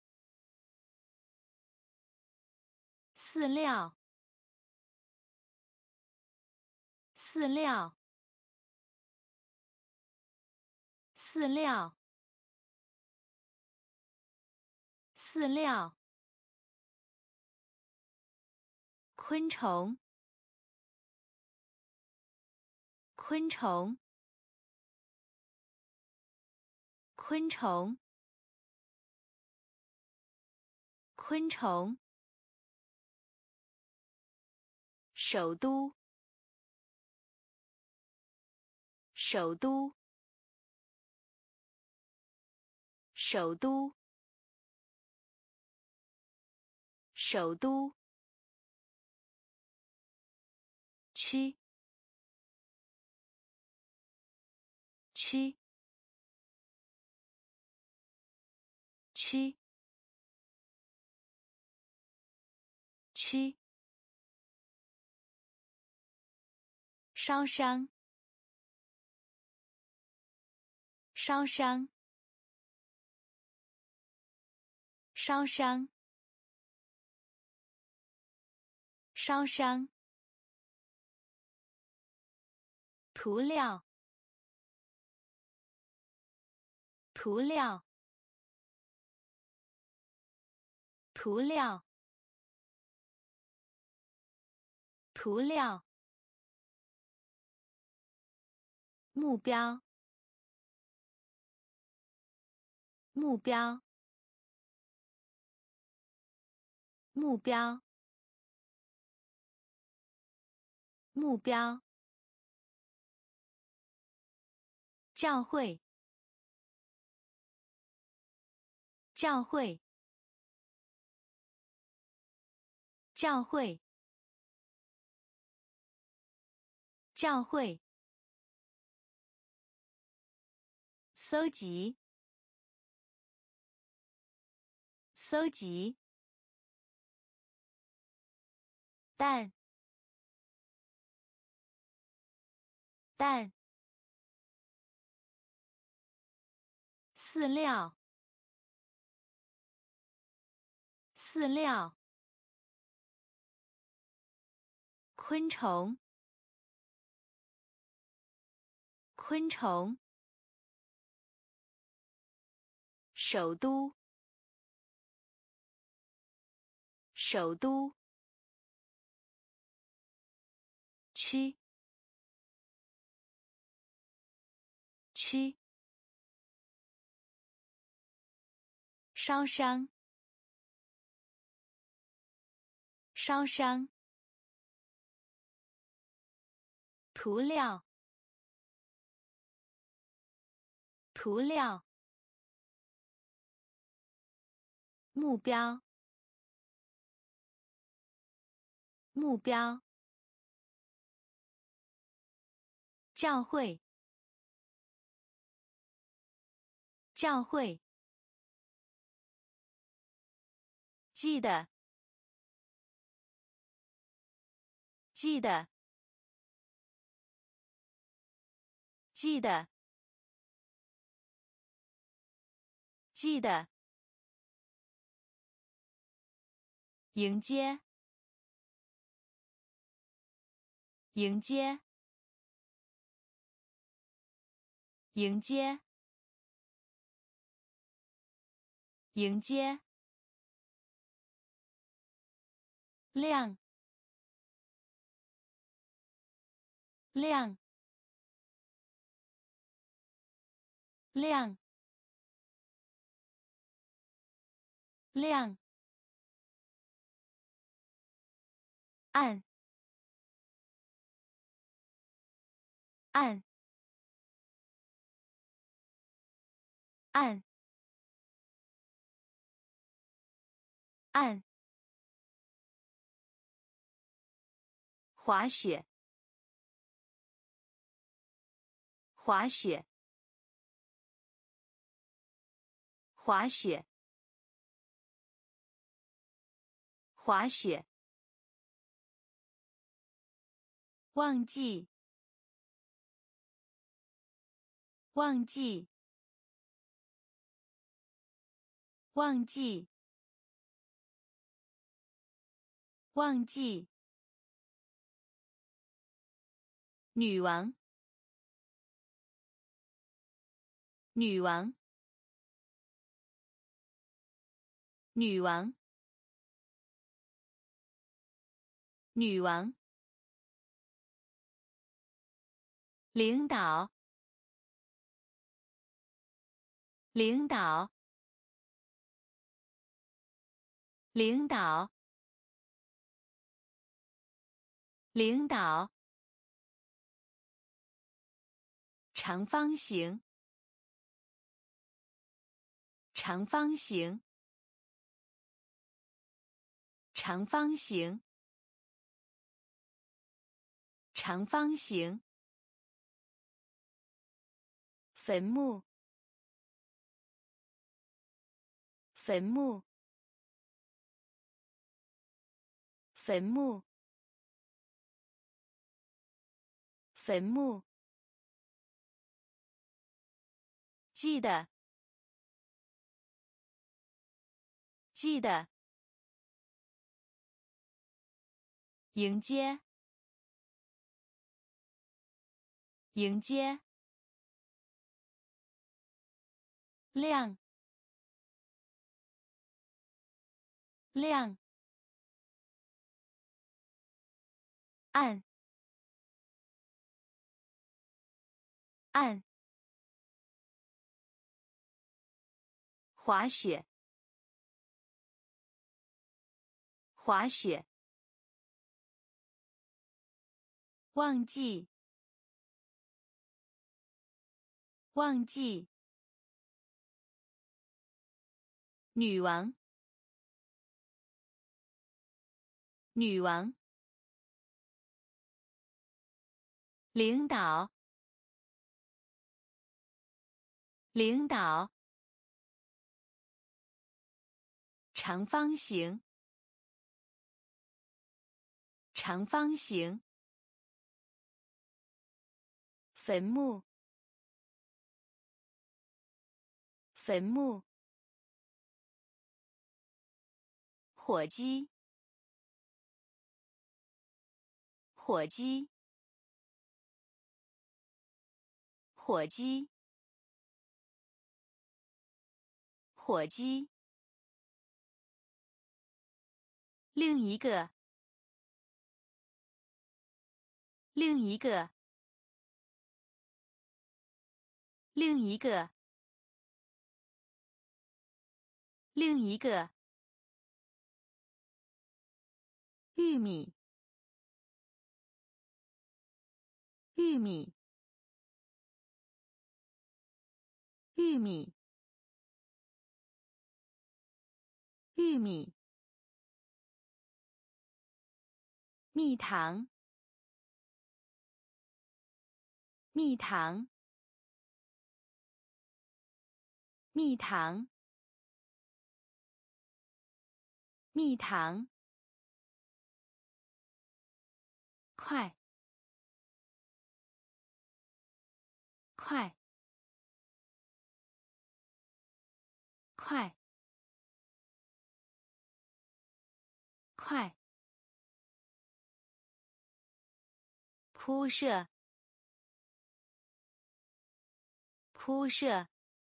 饲料，饲料，饲料，饲料，昆虫，昆虫，昆虫，昆虫，首都，首都，首都，首都，区，区，区，区，烧伤，烧伤，烧伤，烧伤，涂料，涂料，涂料，涂料，目标，目标，目标，目标，教会，教会，教会，教会，搜集，搜集，蛋，蛋，饲料，饲料，昆虫，昆虫，首都，首都，区，区，烧伤，烧伤，涂料，涂料，目标，目标，教会，教会，记得，记得，记得，记得，迎接，迎接，迎接，迎接，亮，亮，亮，亮，按，按，按，按， 滑雪，滑雪，滑雪，滑雪。忘记，忘记，忘记，忘记。女王，女王，女王，女王。领导，领导，领导，领导。长方形，长方形，长方形，长方形。坟墓，坟墓，坟墓，坟墓。记得，记得。迎接，迎接。亮，亮。暗，暗。滑雪，滑雪。忘记，忘记。女王，女王。领导，领导。长方形，长方形。坟墓，坟墓。火鸡，火鸡，火鸡，火鸡。另一个，另一个，另一个，另一个。玉米，玉米，玉米，玉米。蜜糖，蜜糖，蜜糖，蜜糖。快，快，快，快。铺设，铺设，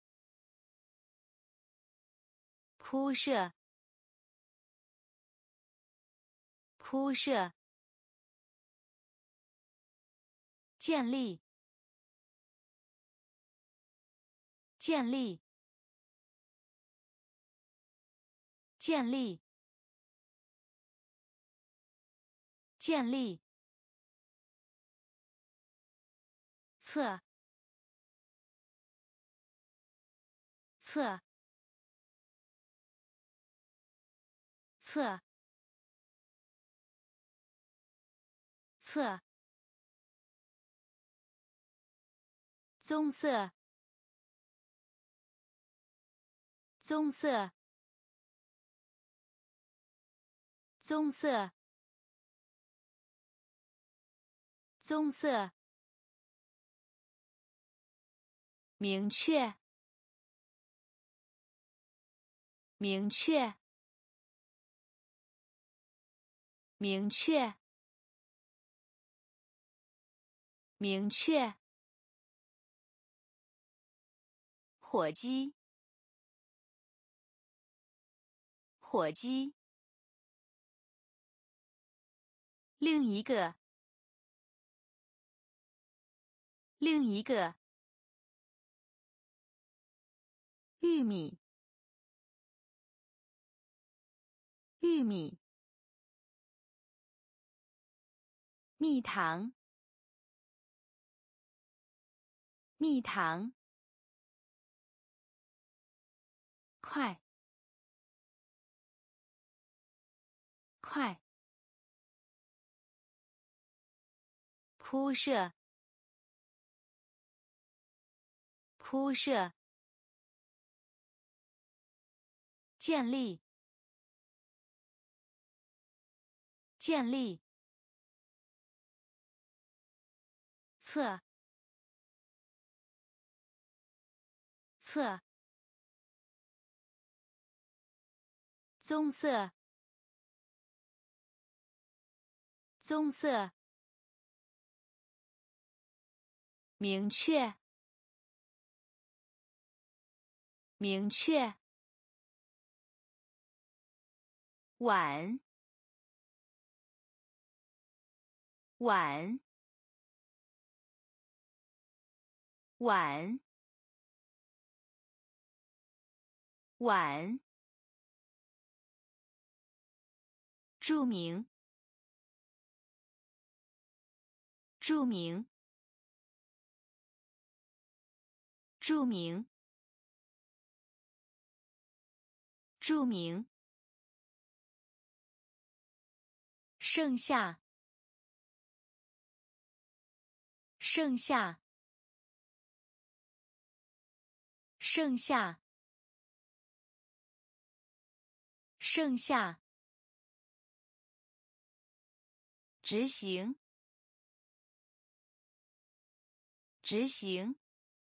铺设，铺设。建立，建立，建立，建立。测，测，测， 侧，棕色，棕色，棕色，棕色。明确，明确，明确，明确。火鸡，火鸡。另一个，另一个。玉米，玉米。蜜糖，蜜糖。快，快。铺设，铺设。建立，建立。侧，侧。棕色，棕色。明确，明确。碗，碗，碗，碗。著名，著名，著名，著名。剩下，剩下，剩下，剩下。执行，执行，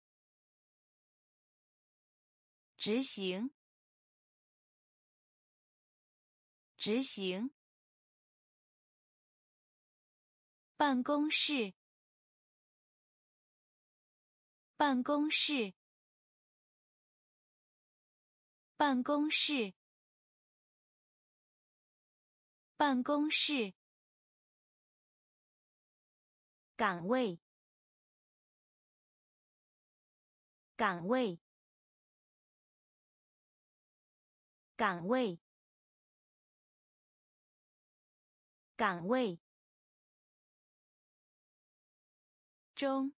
执行，执行。办公室，办公室，办公室，办公室。岗位，岗位，岗位，岗位。中，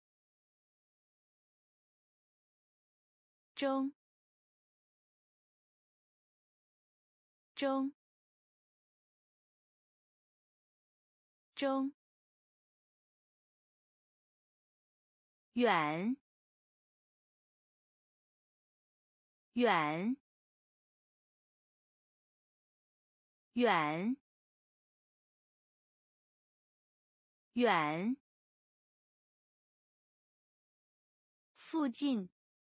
中，中，中。远，远，远，远。附近，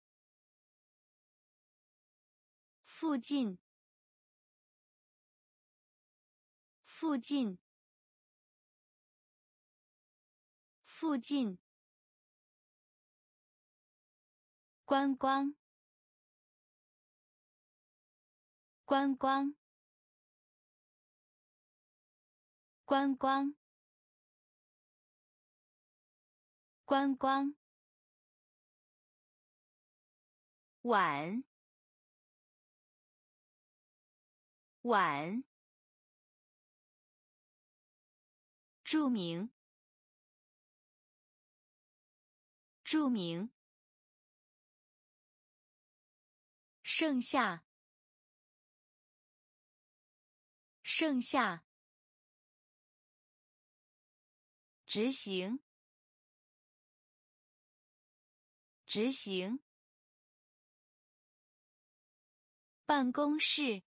附近，附近，附近。观光，观光，观光，观光。碗，碗。著名，著名。剩下，剩下。 执行，执行。办公室，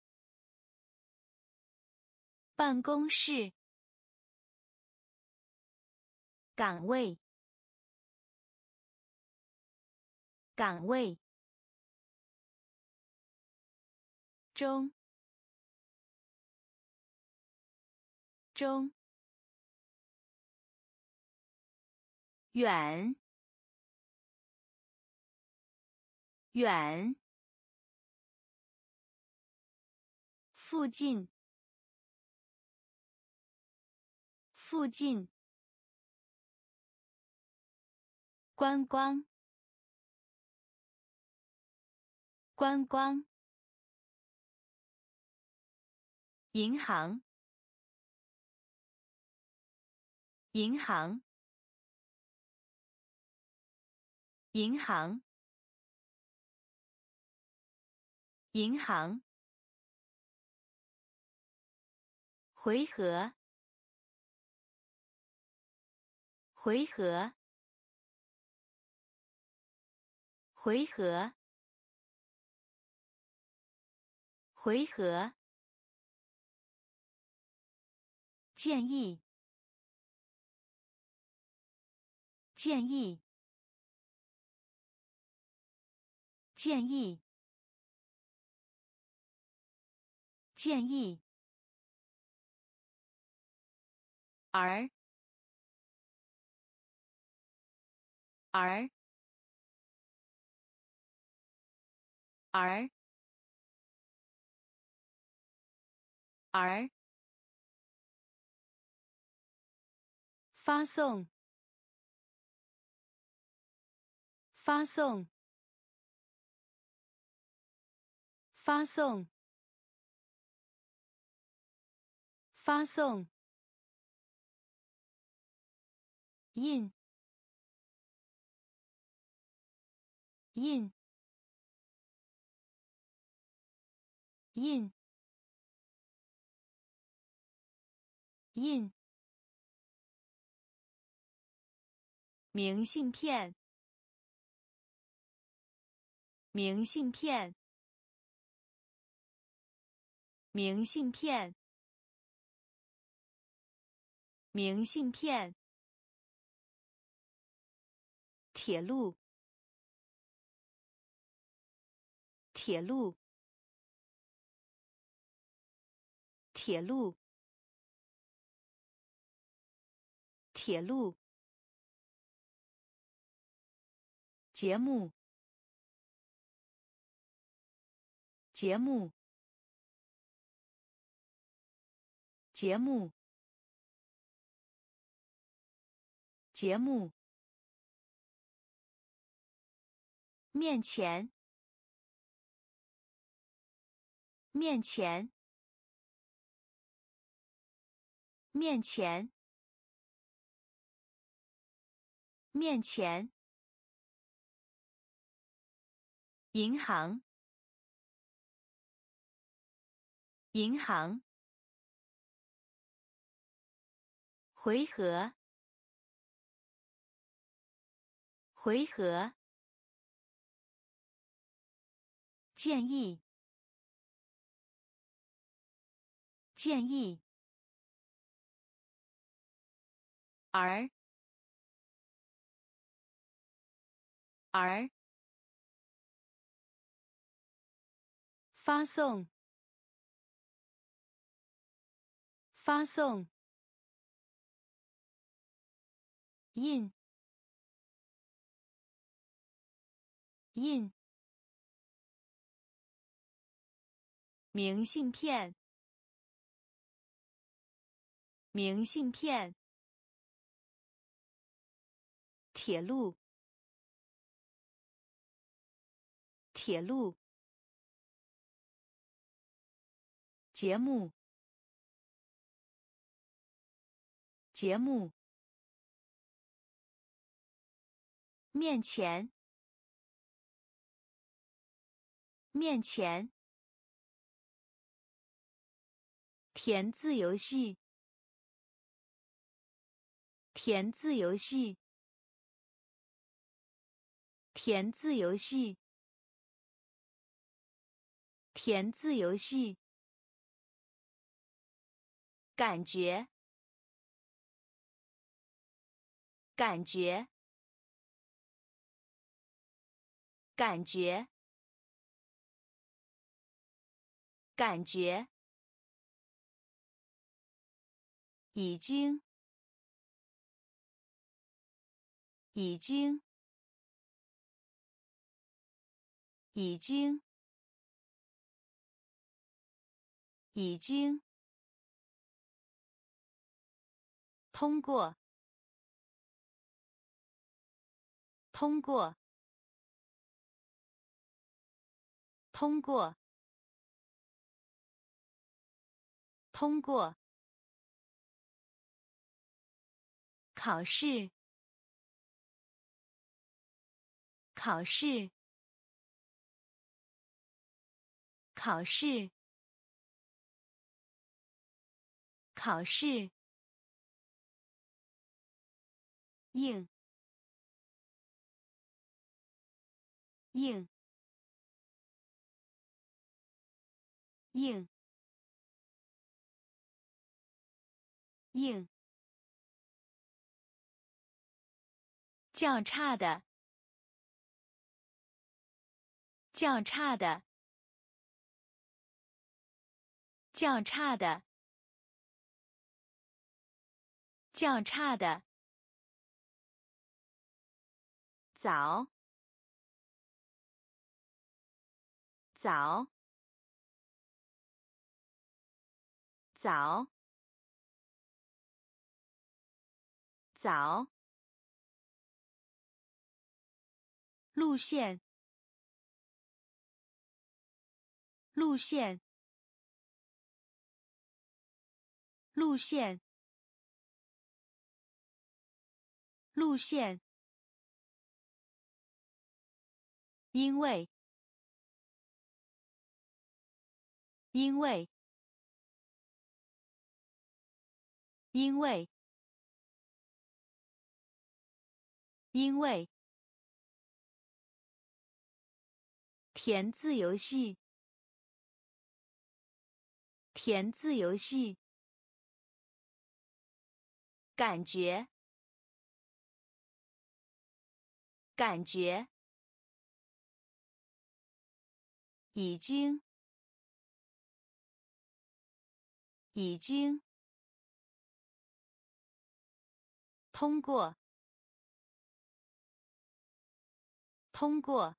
办公室。岗位，岗位。中，中。远，远。附近，附近。观光，观光。银行，银行，银行，银行。回合，回合，回合，回合。建议，建议，建议，建议。儿，儿，儿，儿。发送，发送，发送，发送。印，印，印，印。明信片，明信片，明信片，明信片。铁路，铁路，铁路，铁路。节目，节目，节目，节目。面前，面前，面前，面前。银行，银行。回合，回合。建议，建议。儿，儿。发送，发送。印，印。明信片，明信片。铁路，铁路。节目，节目。面前，面前。填字游戏， 填字游戏，填字游戏，填字游戏，感觉，感觉，感觉，感觉，已经，已经，已经，已经，通过，通过，通过，通过，考试，考试，考试，考试，应，应，应，应，较差的，较差的，较差的，较差的，早，早，早，早，路线，路线，路线，路线，因为，因为，因为，因为，填字游戏，填字游戏，感觉，感觉，已经，已经，通过，通过，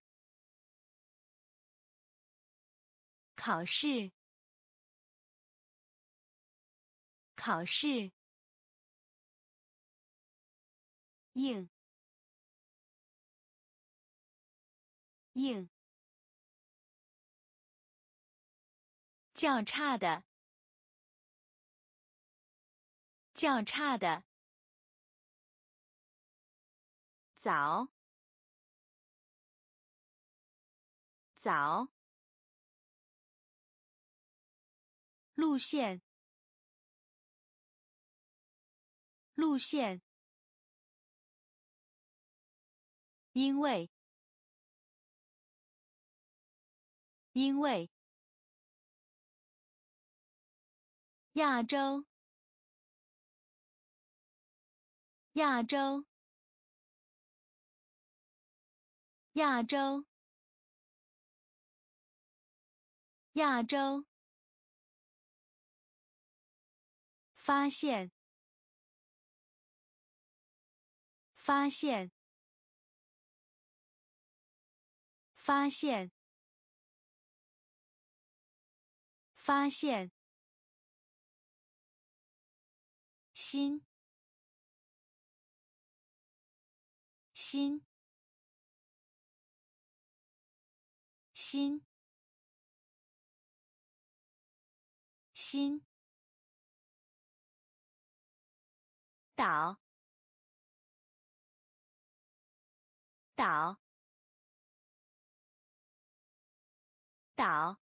考试，考试，应，应，较差的，较差的，早，早，路线，路线，因为，因为，亚洲，亚洲，亚洲，亚洲，发现，发现，发现，发现，新，新，新，新，岛，岛，岛，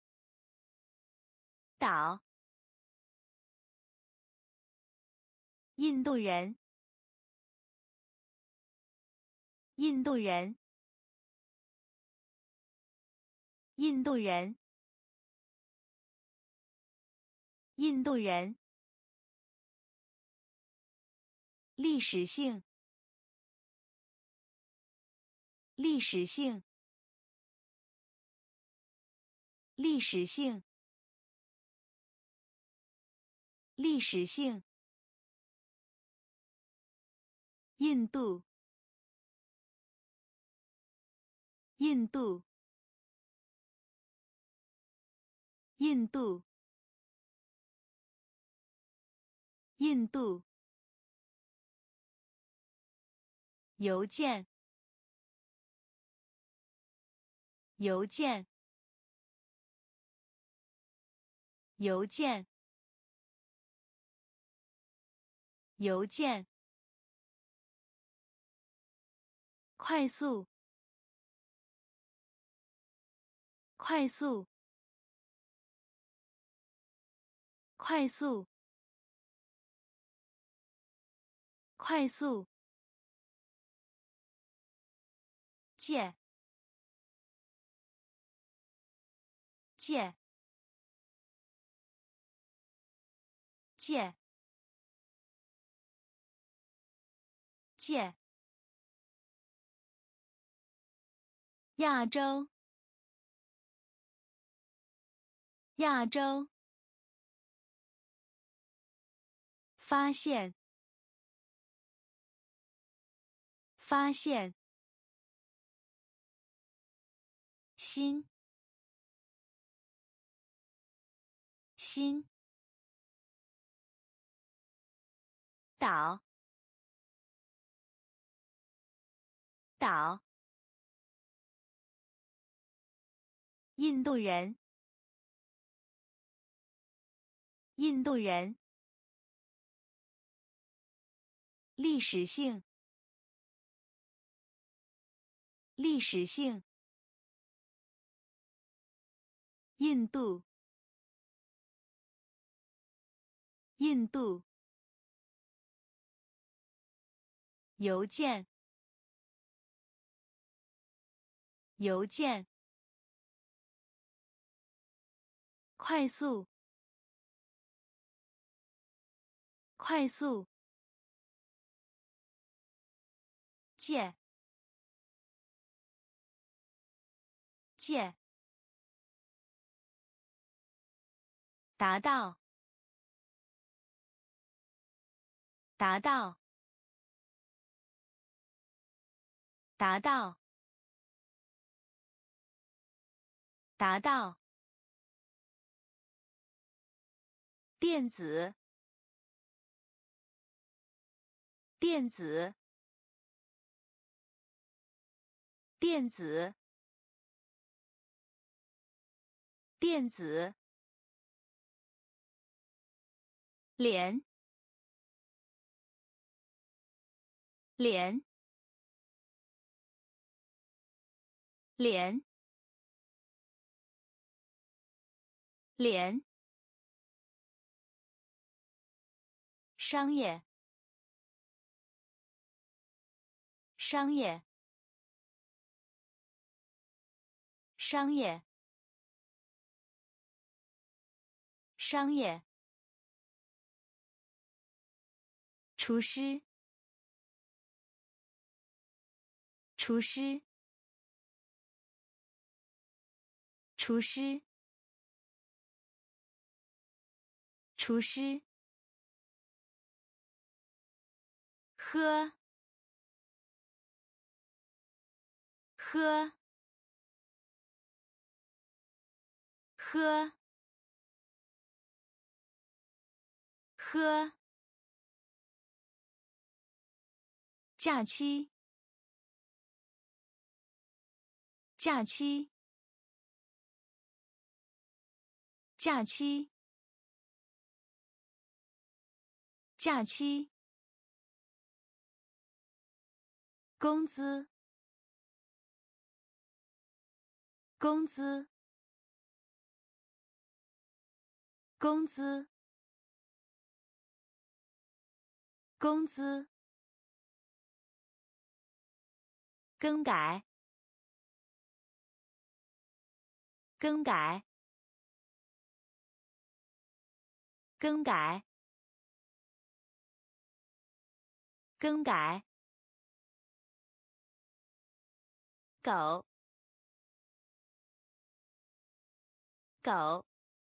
岛， 印度人，印度人，印度人，印度人。历史性，历史性，历史性，历史性。印度，印度，印度，印度。邮件，邮件，邮件，邮件。快速，快速，快速，快速。借，借，借，借。亚洲，亚洲。发现，发现。新，新。岛，岛。印度人，印度人。历史性，历史性。印度，印度。邮件，邮件。快速，快速。借，借。达到，达到，达到，达到。电子，电子，电子，电子。脸，脸，脸，脸。商业，商业，商业，商业。厨师，厨师，厨师，厨师。喝，喝，喝，喝。假期，假期，假期，假期。工资，工资，工资。 工资，更改，更改，更改，更改，狗，狗，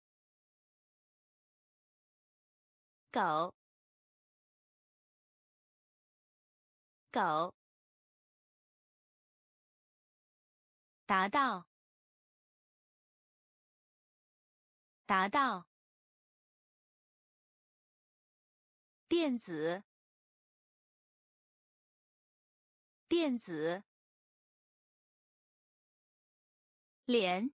狗，狗，达到，达到，电子，电子，连，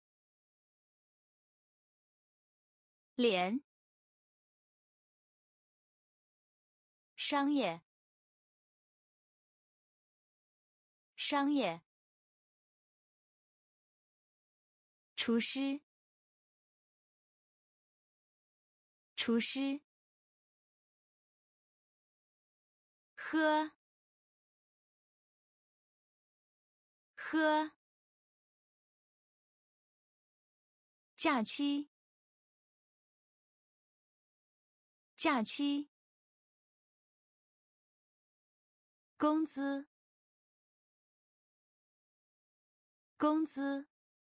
连，商业，商业，厨师，厨师，喝，喝，假期，假期，工资，工资，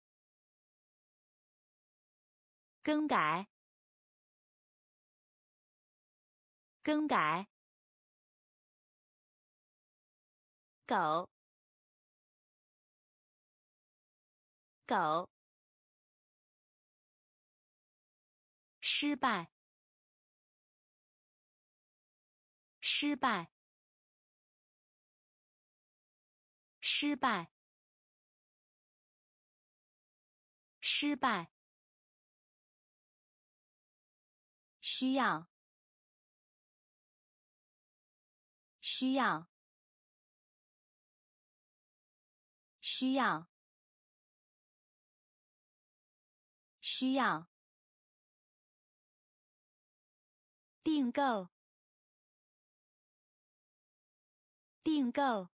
更改，更改，狗，狗，失败，失败，失败，失败，需要，需要，需要，需要，订购，订购，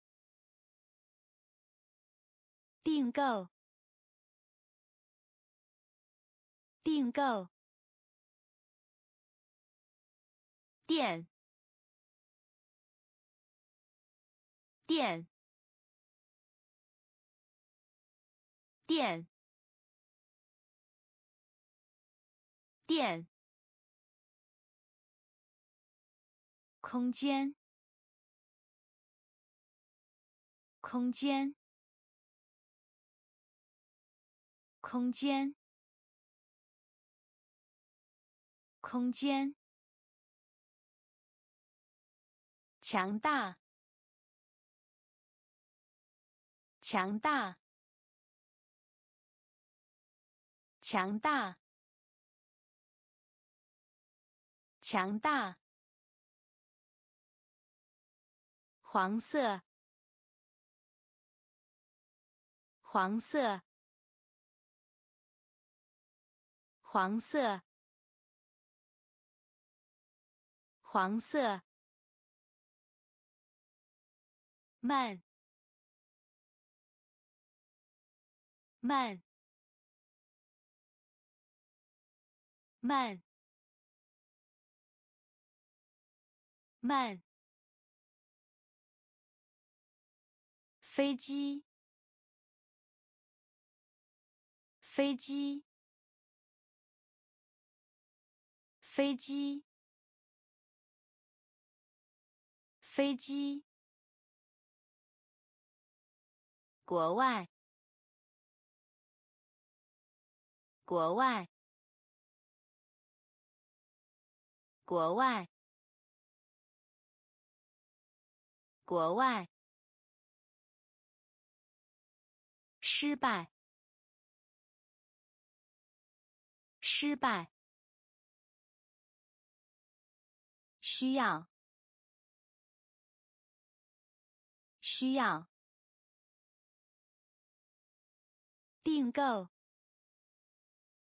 订购，订购，电，电，电，电，空间，空间，空间，空间，强大，强大，强大，强大，黄色，黄色，黄色，黄色，慢，慢，慢，慢，飞机，飞机，飞机，飞机，国外，国外，国外，国外，失败，失败，需要，需要，订购，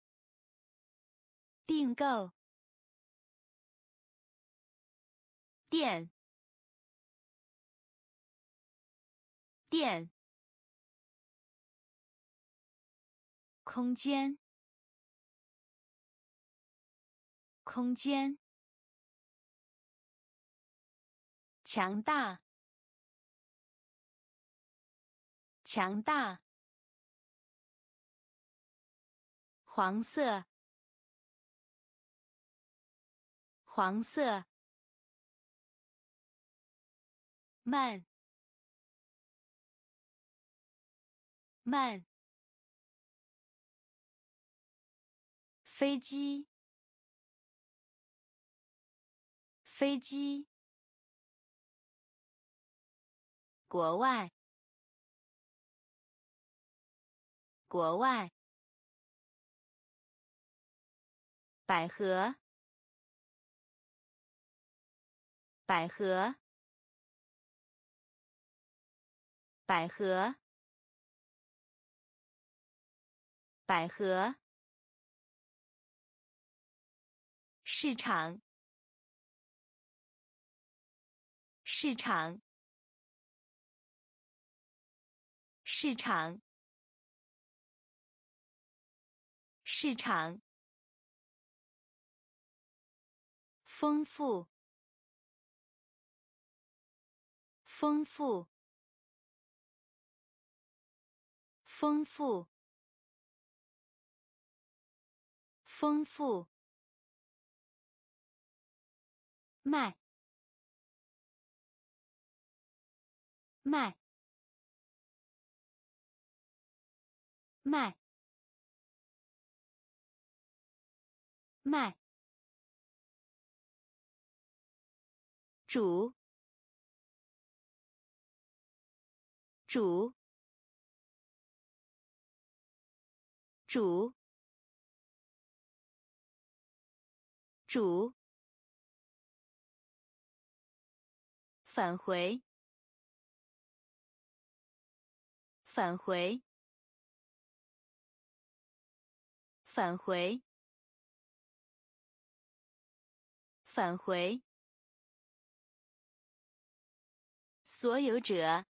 订购， 电，电，空间，空间，强大，强大，黄色，黄色，慢，慢，飞机，飞机，国外，国外，百合，百合，百合，百合，市场，市场，市场，市场，丰富，丰富，丰富，丰富，卖，卖，卖，卖，煮，煮，煮，煮，返回，返回，返回，返回，所有者，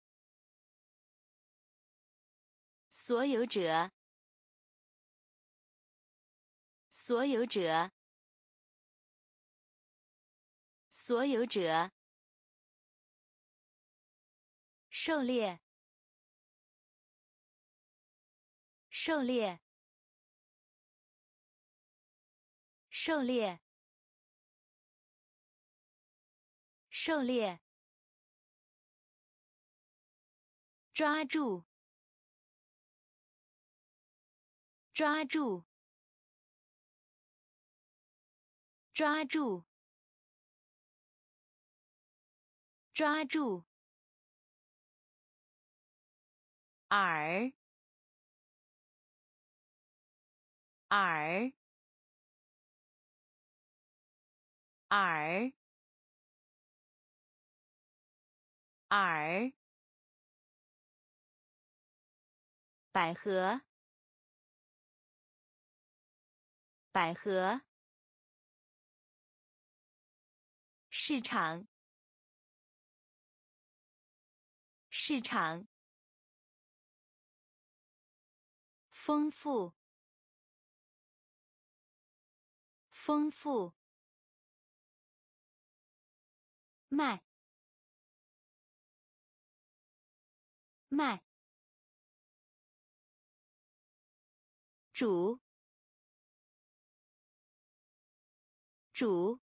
所有者，所有者，所有者，狩猎，狩猎，狩猎，狩猎，抓住，抓住，抓住，抓住，耳，耳，耳，耳，百合，百合，市场，市场，丰富，丰富，卖，卖，煮，煮，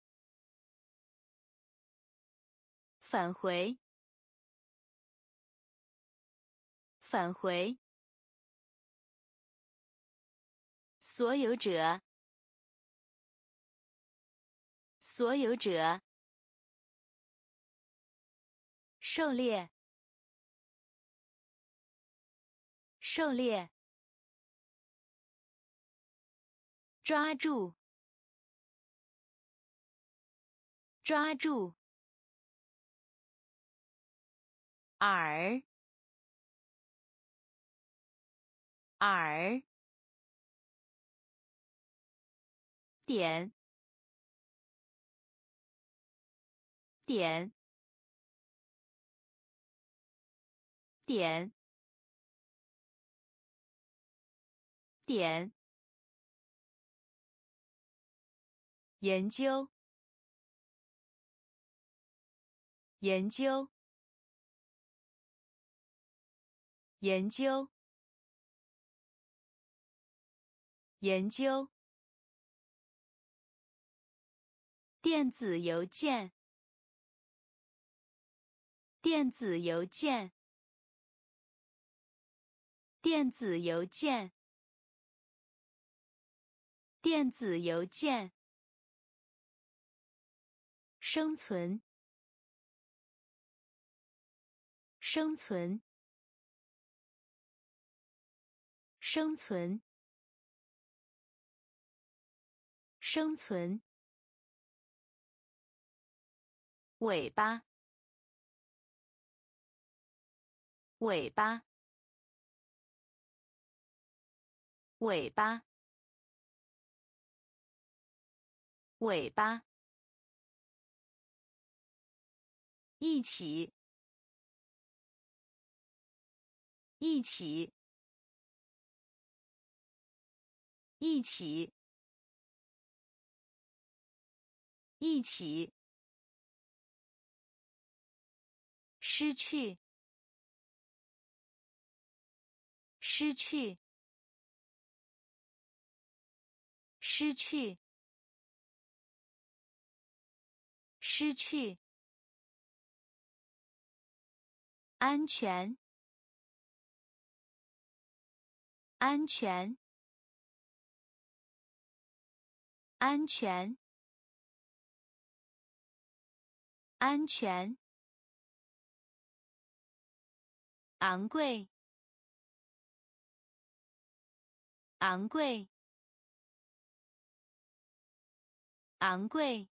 返回，返回，所有者，所有者，狩猎，狩猎，抓住，抓住，耳，耳，点， 点点点研究研究研究研究电子邮件电子邮件电子邮件电子邮件生存生存生存生存尾巴尾巴尾巴尾巴一起一起一起一起失去失去失去失去安全安全安全安全昂贵昂贵昂贵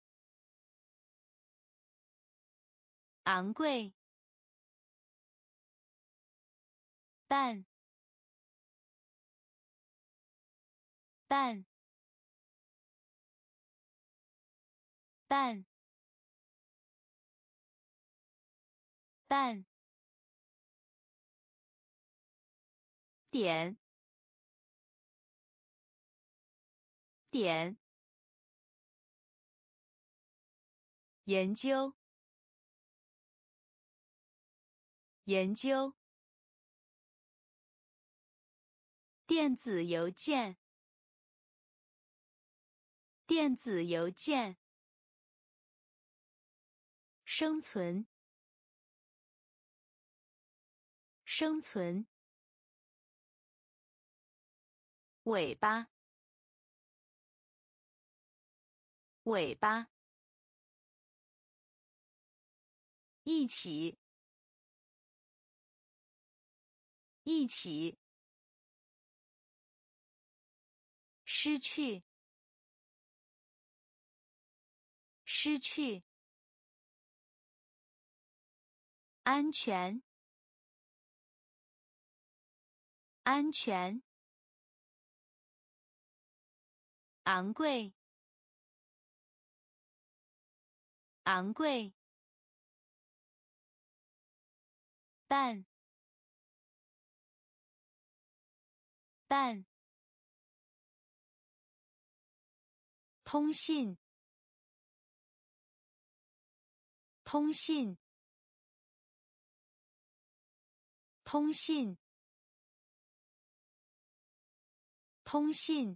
昂贵但但但但点点研究研究电子邮件电子邮件生存生存尾巴尾巴一起一起失去失去安全安全昂贵昂贵但但通信通信通信通信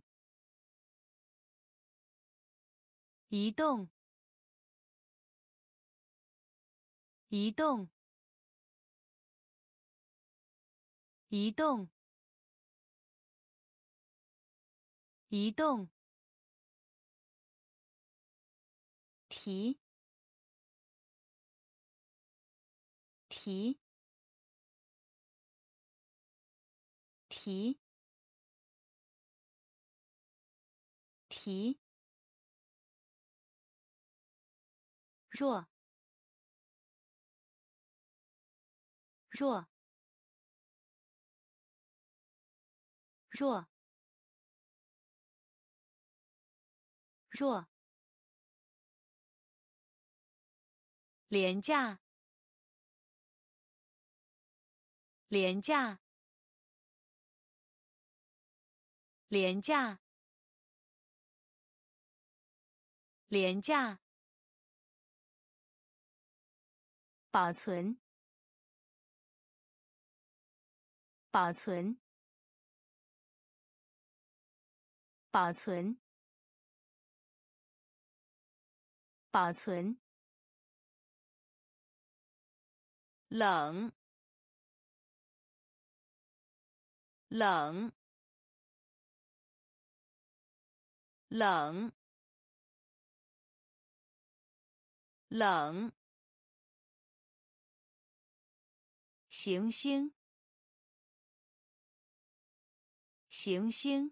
移动移动移动移动提提提提弱弱弱弱廉价，廉价，廉价，廉价，保存，保存，保存，保存，冷，冷，冷，冷，行星，行星，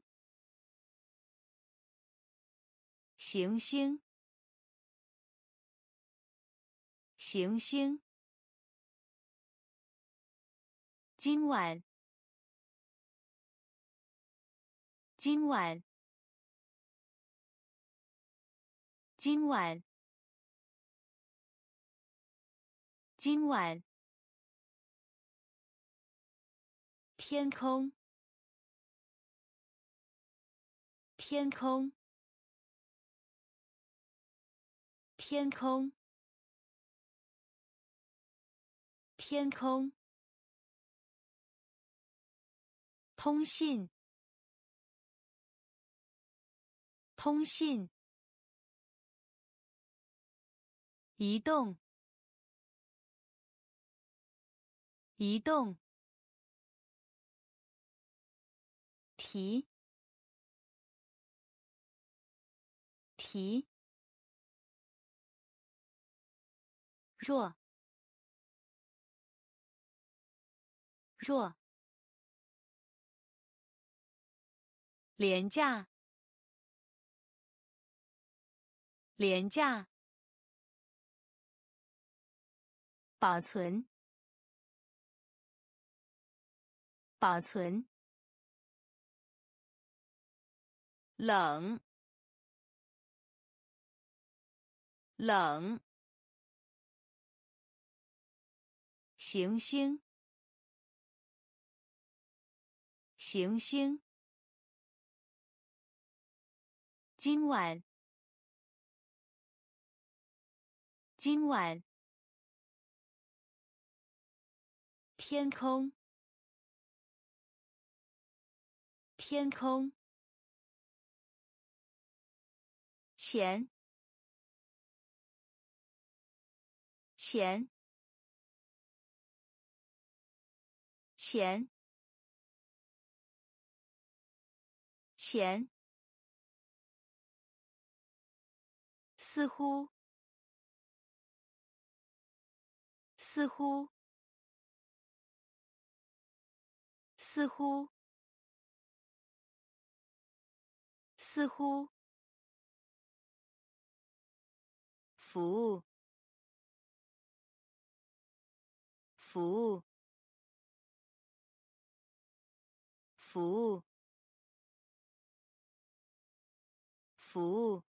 行星，行星，今晚，今晚，今晚，今晚，天空，天空，天空，天空，通信，通信，移动，移动，提，提，弱，弱，廉价，廉价，保存，保存，冷，冷，行星，行星，今晚，今晚，天空，天空，钱，钱，钱，钱，似乎，似乎，似乎，似乎，服务，服务，服务，服务，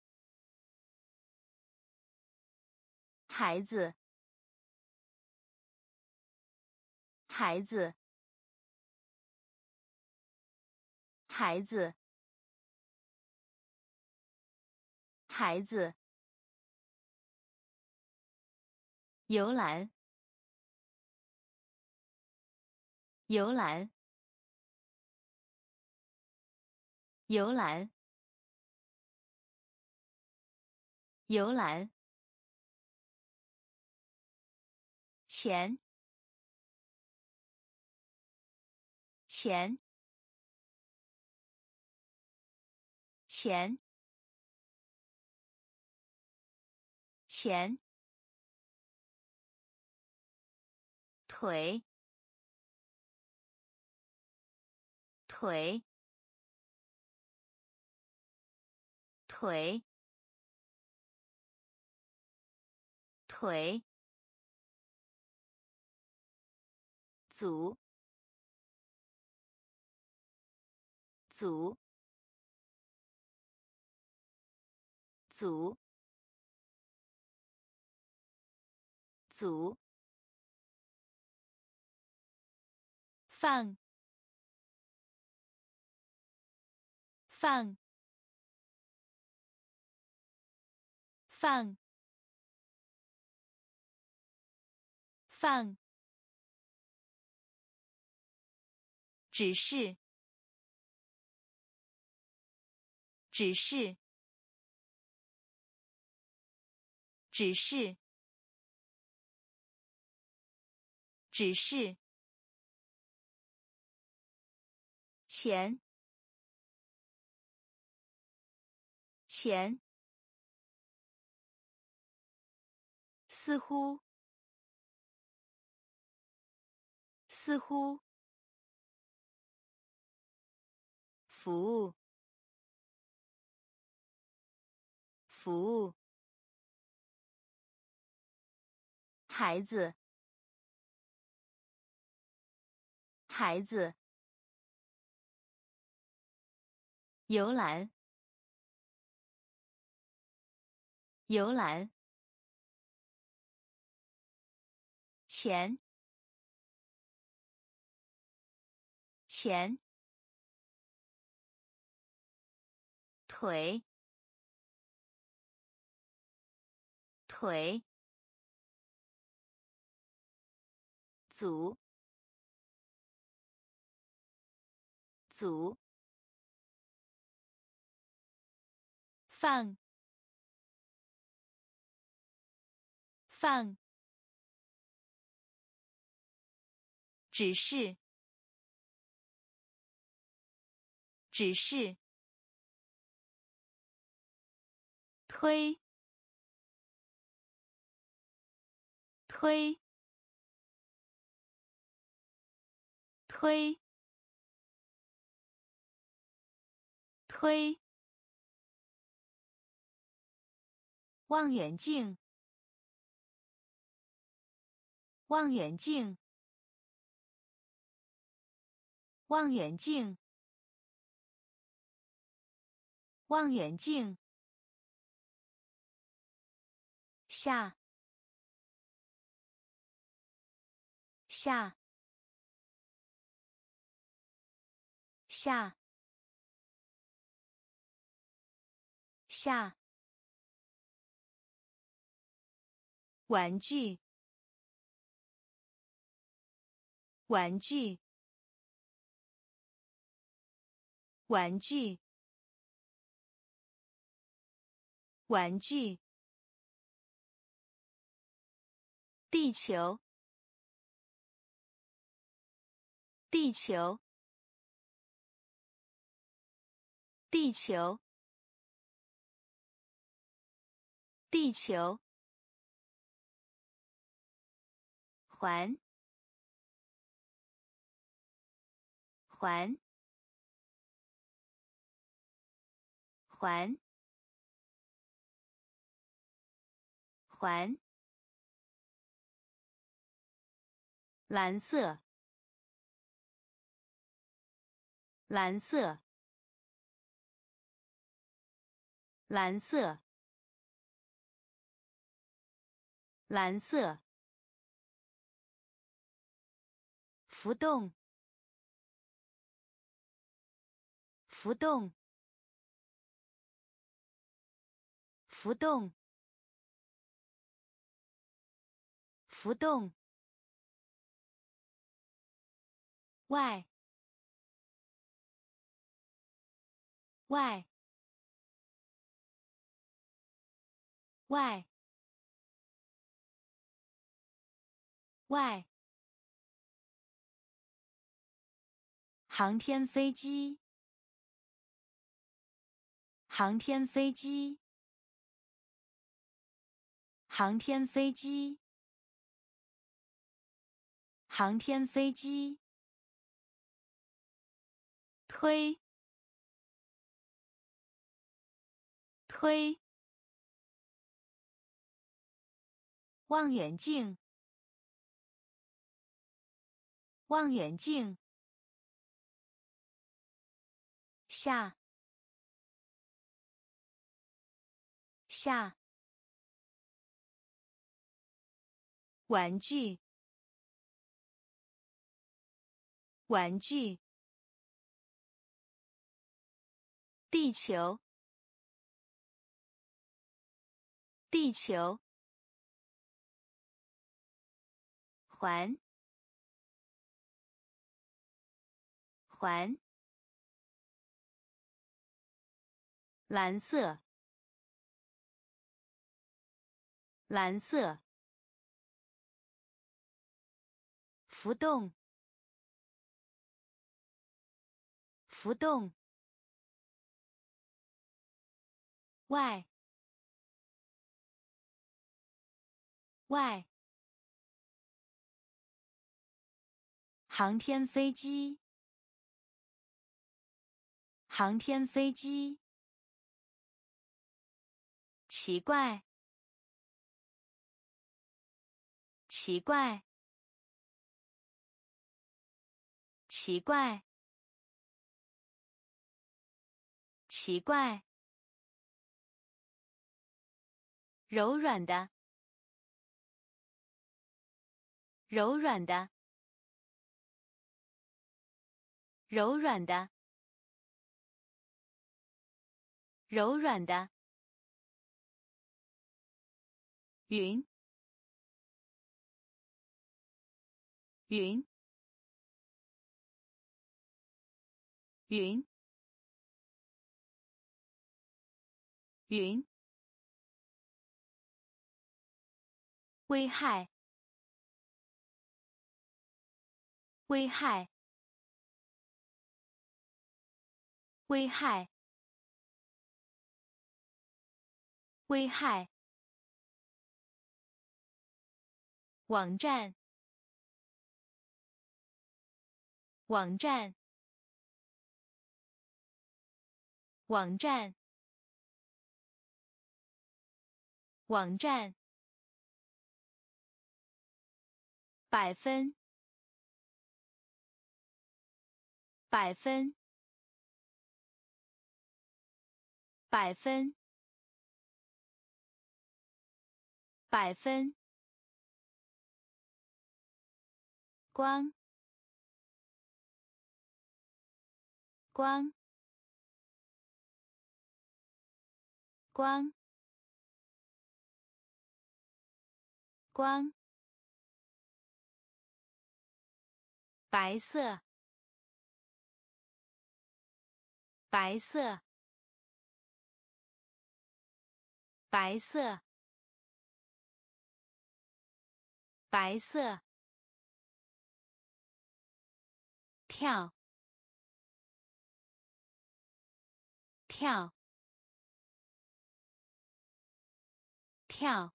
孩子，孩子，孩子，孩子，游览，游览，游览，游览，钱，钱，钱，钱，腿，腿，腿，腿，组，组，组， 足，放，放，放，放，指示，指示，指示，指示，钱，钱，似乎，似乎，服务，服务，孩子，孩子，游览，游览，钱，钱，腿，腿，足，足，放，放，指示，指示，推，推，推，推，望远镜，望远镜，望远镜，望远镜，下，下，下，下，玩具，玩具，玩具，玩具，地球，地球，地球，地球，环，环，环，环，蓝色，蓝色，蓝色，蓝色，浮动，浮动，浮动，浮动，外，外，外，外，航天飞机，航天飞机，航天飞机，航天飞机，推，推，望远镜，望远镜，下，下， 玩具，玩具。地球，地球。环，环。蓝色，蓝色。浮动，浮动。外，外。航天飞机，航天飞机。奇怪，奇怪，奇怪，奇怪。柔软的，柔软的，柔软的，柔软的。云，云，云，云。危害，危害，危害，危害。网站，网站，网站，网站。百分，百分，百分，百分。光，光，光，光。白色，白色，白色，白色。跳，跳，跳，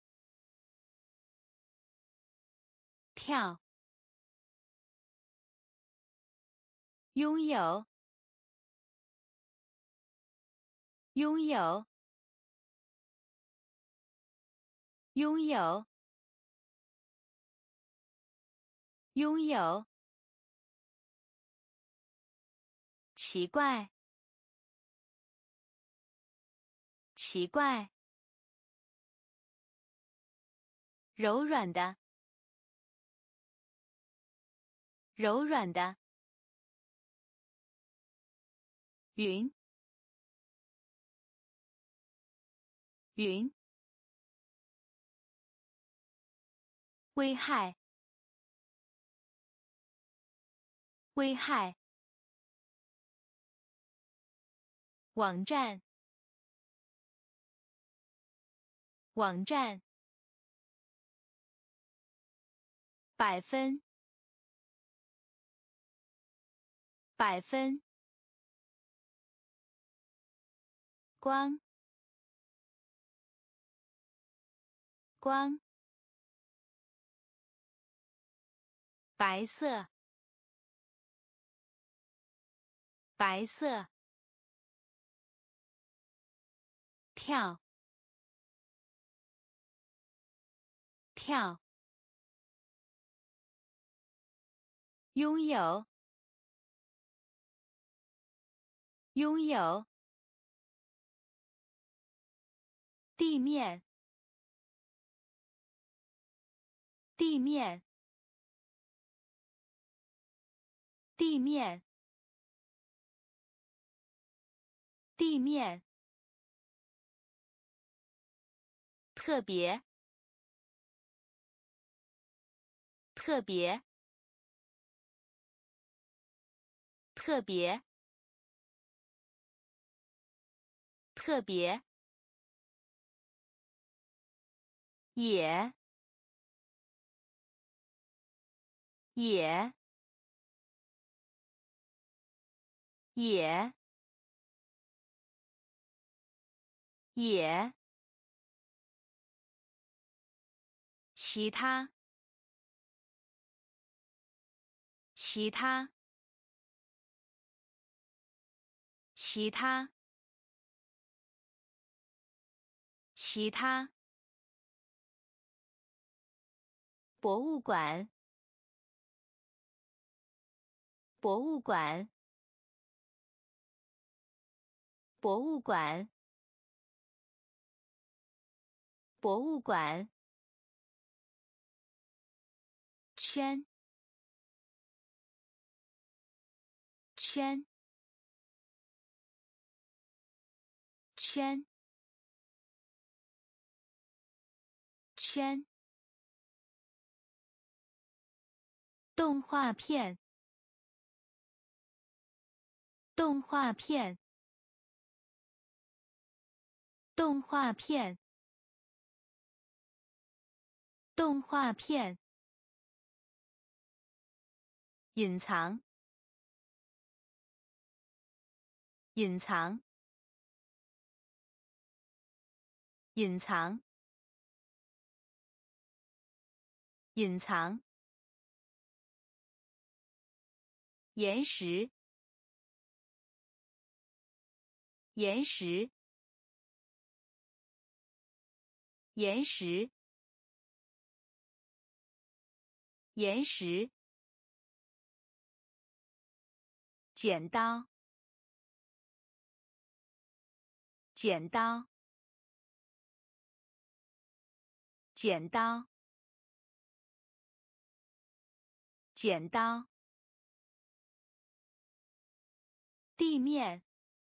跳。拥有，拥有，拥有，拥有。奇怪，奇怪。柔软的，柔软的。云，云。危害，危害。网站，网站。百分，百分。光，光。白色，白色。跳，跳。拥有，拥有。地面， 地面，地面，地面，特别，特别，特别，特别，也，也，也，也，其他，其他，其他，其他，博物馆，博物馆，博物馆，博物馆，圈，圈，圈，圈，动画片，动画片，动画片，动画片，隐藏，隐藏，隐藏，隐藏，岩石，岩石，岩石，岩石，剪刀，剪刀，剪刀，剪刀，地面，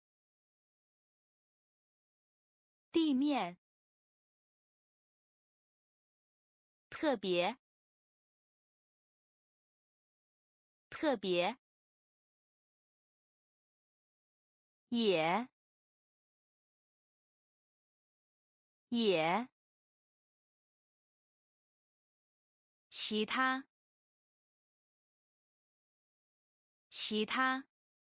地面，特别，特别，也，也，其他，其他，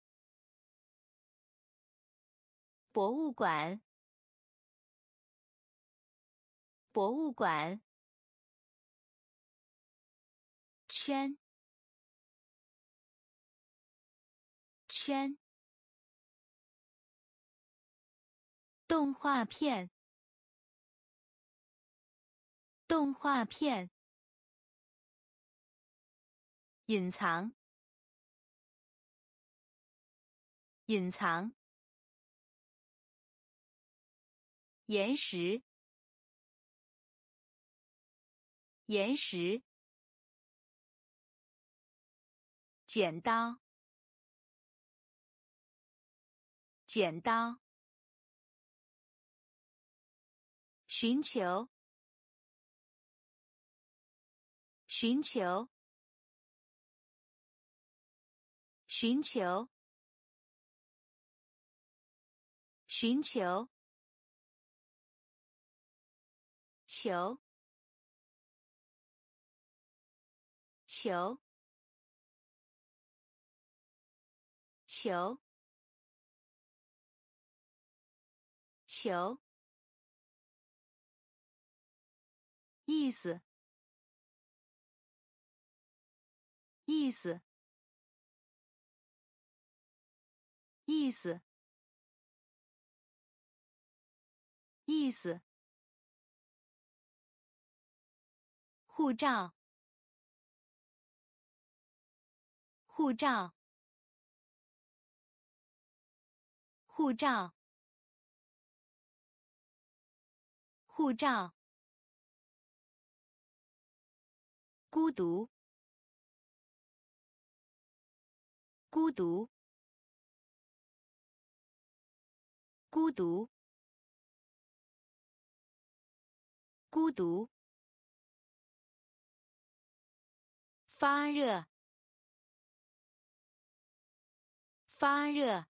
博物馆，博物馆，圈，圈，动画片，动画片，隐藏，隐藏，岩石，岩石，剪刀，剪刀，寻求，寻求，寻求，寻求，球，球，球，球，意思，意思，意思，意思，护照，护照，护照，护照， 孤独，孤独，孤独，孤独。发热，发热，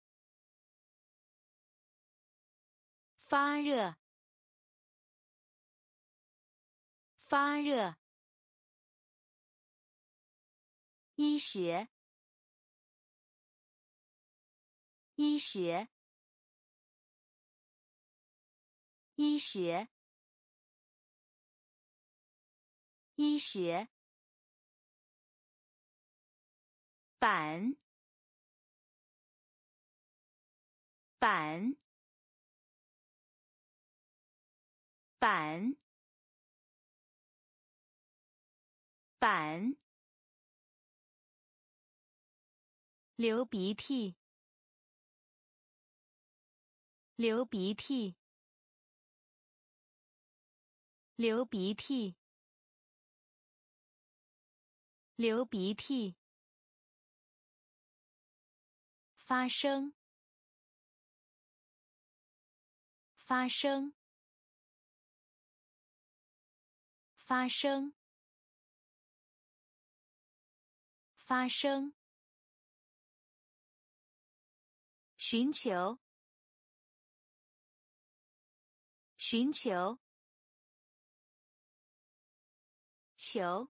发热，发热。医学，医学，医学，医学。板，板，板，板。流鼻涕，流鼻涕，流鼻涕，流鼻涕。发生，发生，发生，发生。寻求，寻求，求，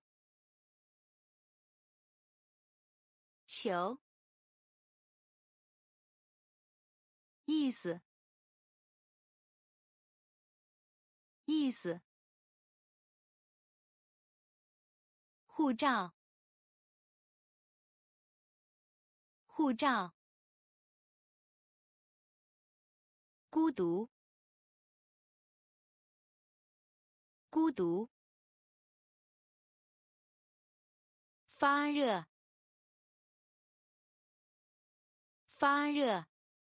求。意思，意思。护照，护照。孤独，孤独。发热，发热。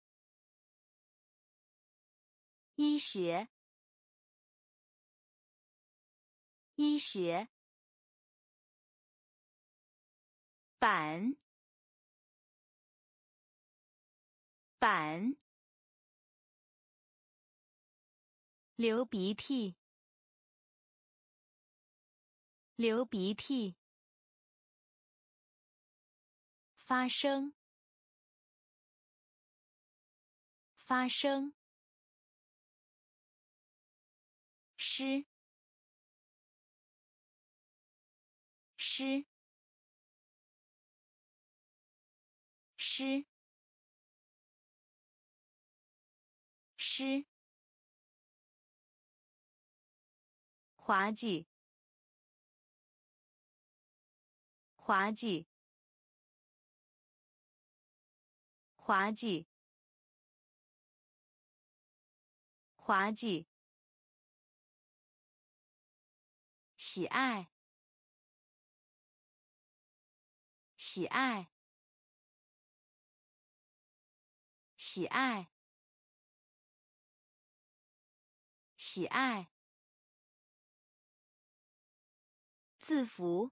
医学，医学。板，板。流鼻涕，流鼻涕。发生，发生。湿，湿，湿，湿。滑稽，滑稽，滑稽，滑稽。喜爱，喜爱，喜爱，喜爱。字符，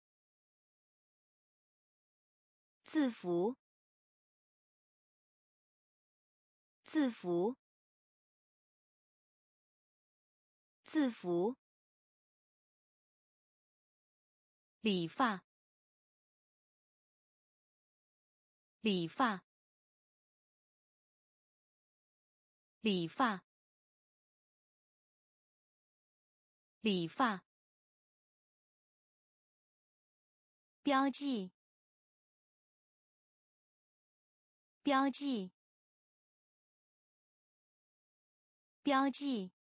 字符，字符，字符。理发，理发，理发，理发。标记，标记，标记，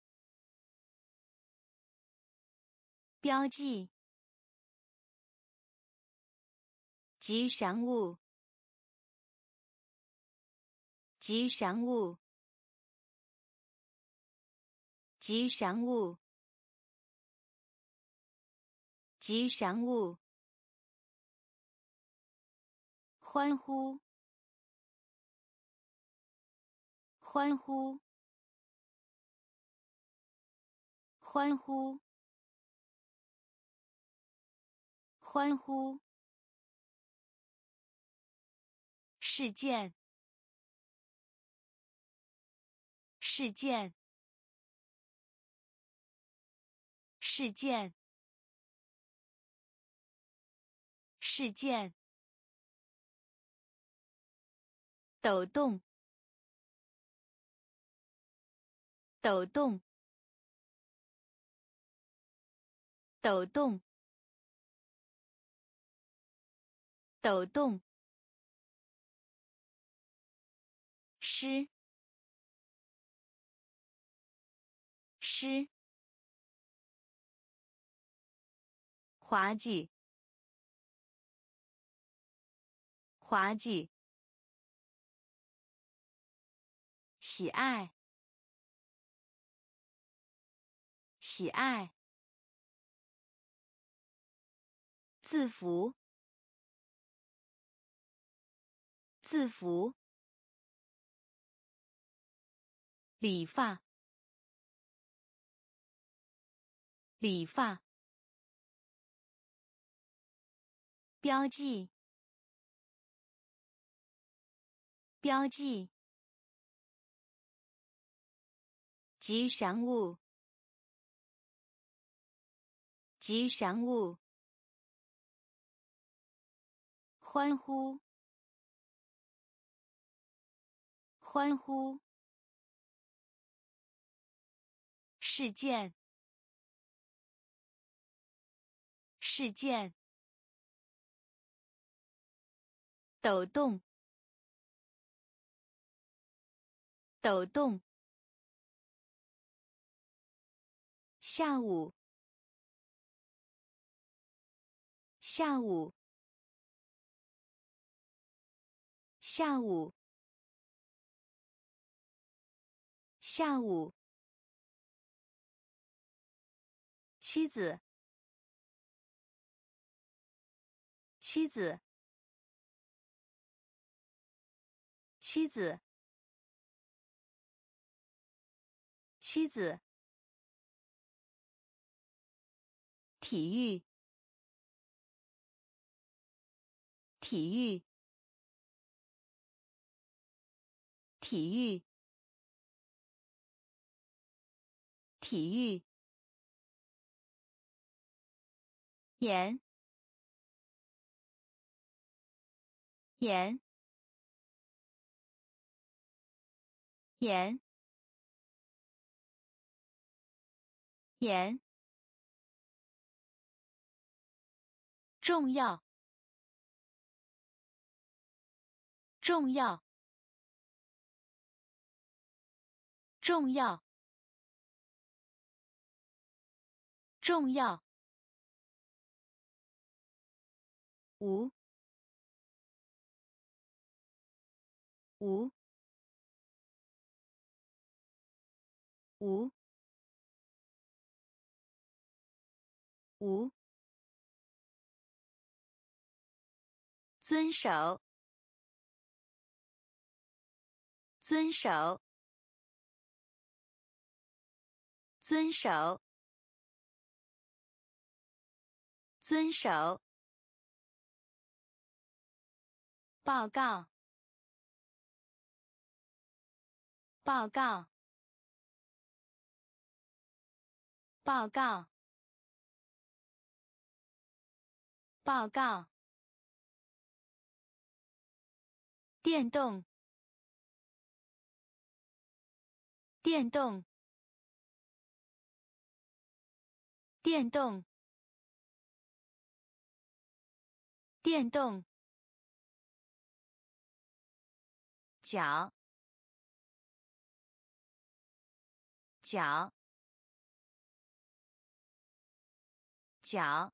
标记。吉祥物，吉祥物，吉祥物，吉祥物。欢呼，欢呼，欢呼， 欢呼，事件，事件，事件，事件，抖动，抖动，抖动，抖动，湿，湿，滑稽，滑稽，喜爱，喜爱，字符，字符，理发，理发，标记，标记，吉祥物，吉祥物，欢呼，欢呼，事件，事件，抖动，抖动，下午，下午，下午，下午，妻子，妻子，妻子，妻子，体育，体育，体育，体育，盐，盐，盐，盐，重要，重要，重要，重要，无，无，无，无，遵守，遵守，遵守，遵守，报告，报告，报告，报告，电动，电动，电动，电动，脚，脚，脚，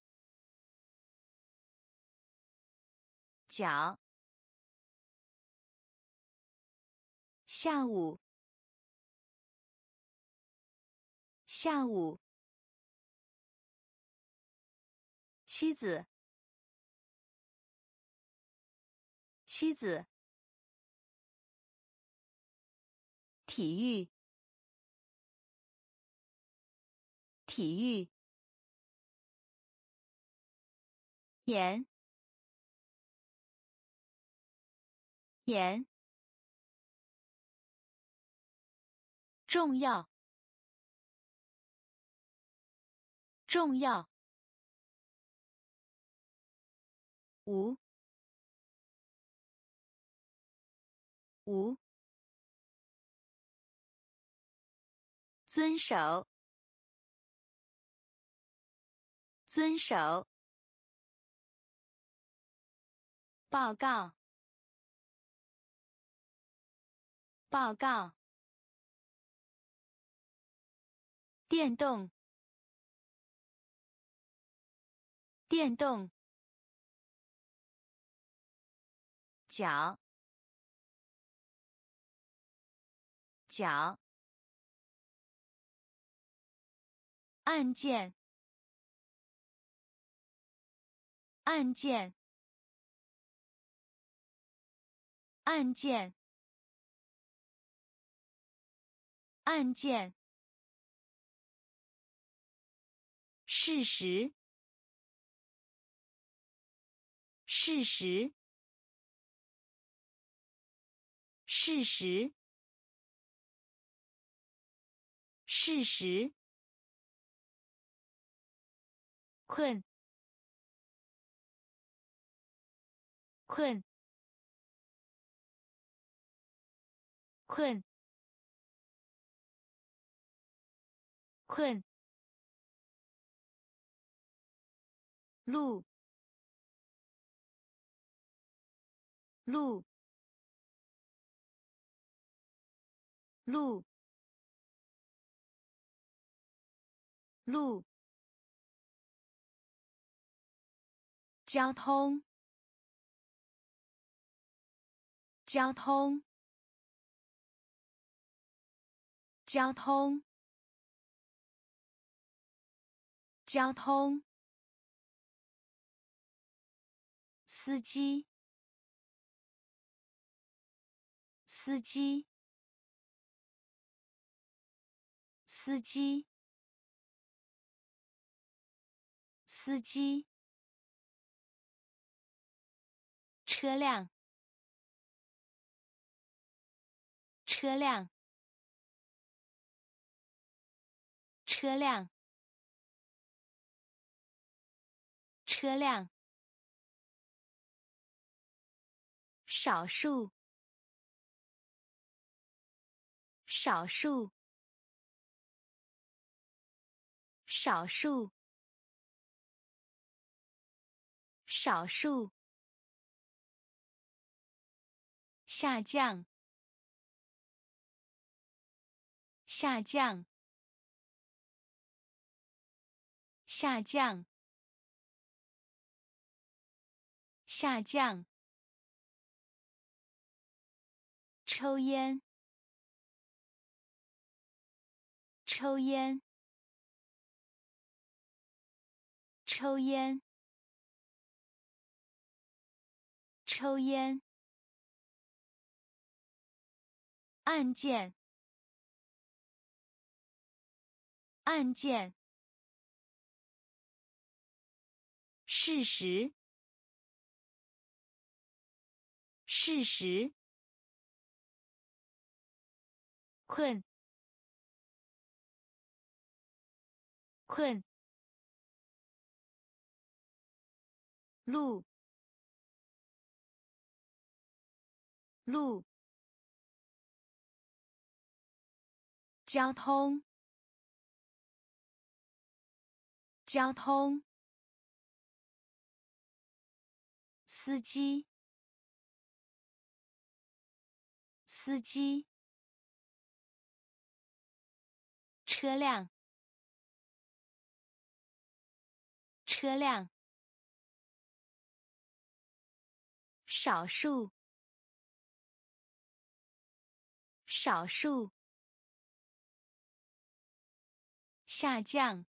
脚，下午，下午，妻子，妻子，体育，体育， 盐，盐，重要，重要，无，无，遵守，遵守，报告，报告，电动，电动，脚，脚，按键，按键，按键，按键，事实，事实，事实，事实，困，困，困，困，路，路，路，路，交通，交通，交通，交通，司机，司机，司机，司机，车辆，车辆，车辆，车辆，少数，少数，少数，少数，下降，下降，下降，下降，抽烟，抽烟，抽烟，抽烟，按键，按键，事实，事实，困，困，路，路，交通，交通，司机，司机，车辆，车辆，少数，少数，下降，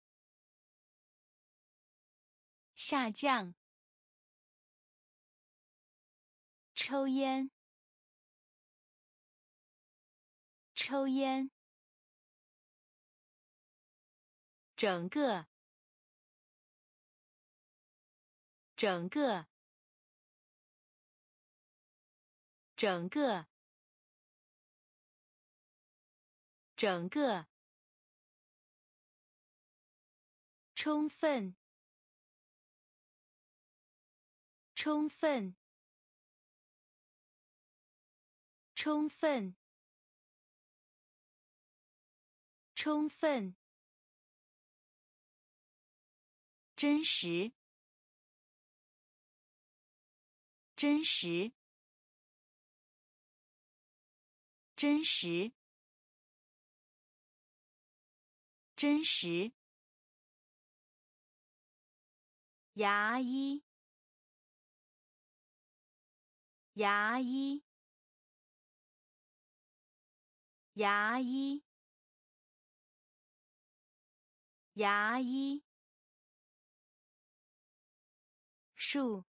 下降，抽烟，抽烟，整个， 整个，整个，整个，充分，充分，充分，充分，真实，真实，真实，真实，牙医，牙医，牙医，牙医，树，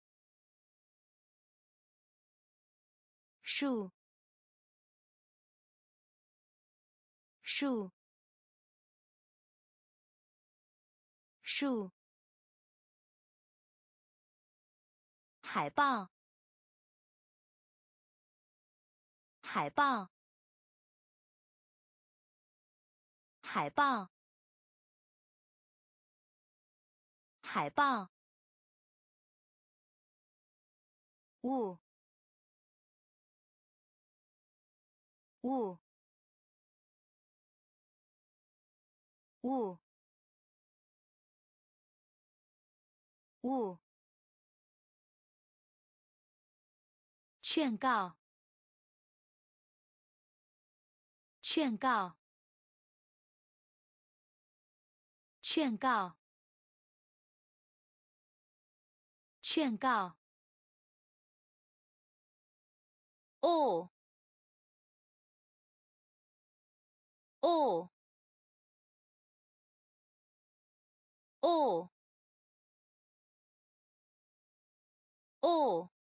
树，树，树，海报，海报，海报，海报，雾，雾，雾，雾，劝告，劝告，劝告，劝告，哦，哦，哦，哦，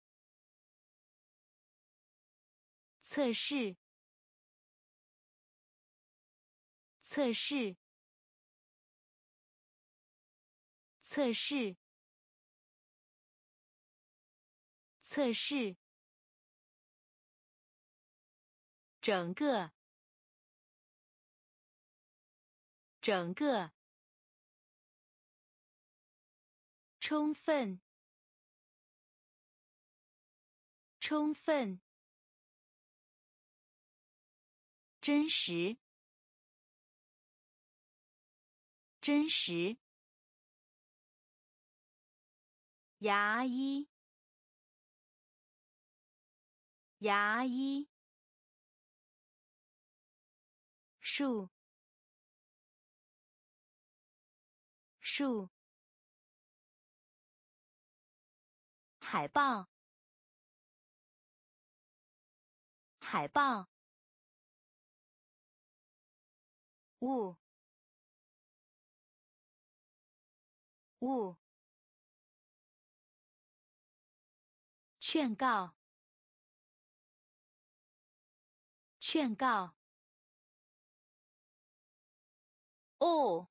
测试，测试，测试，测试，整个，整个，充分，充分，真实，真实，牙医，牙医，树，树，海报，海报，雾，雾，劝告，劝告，哦，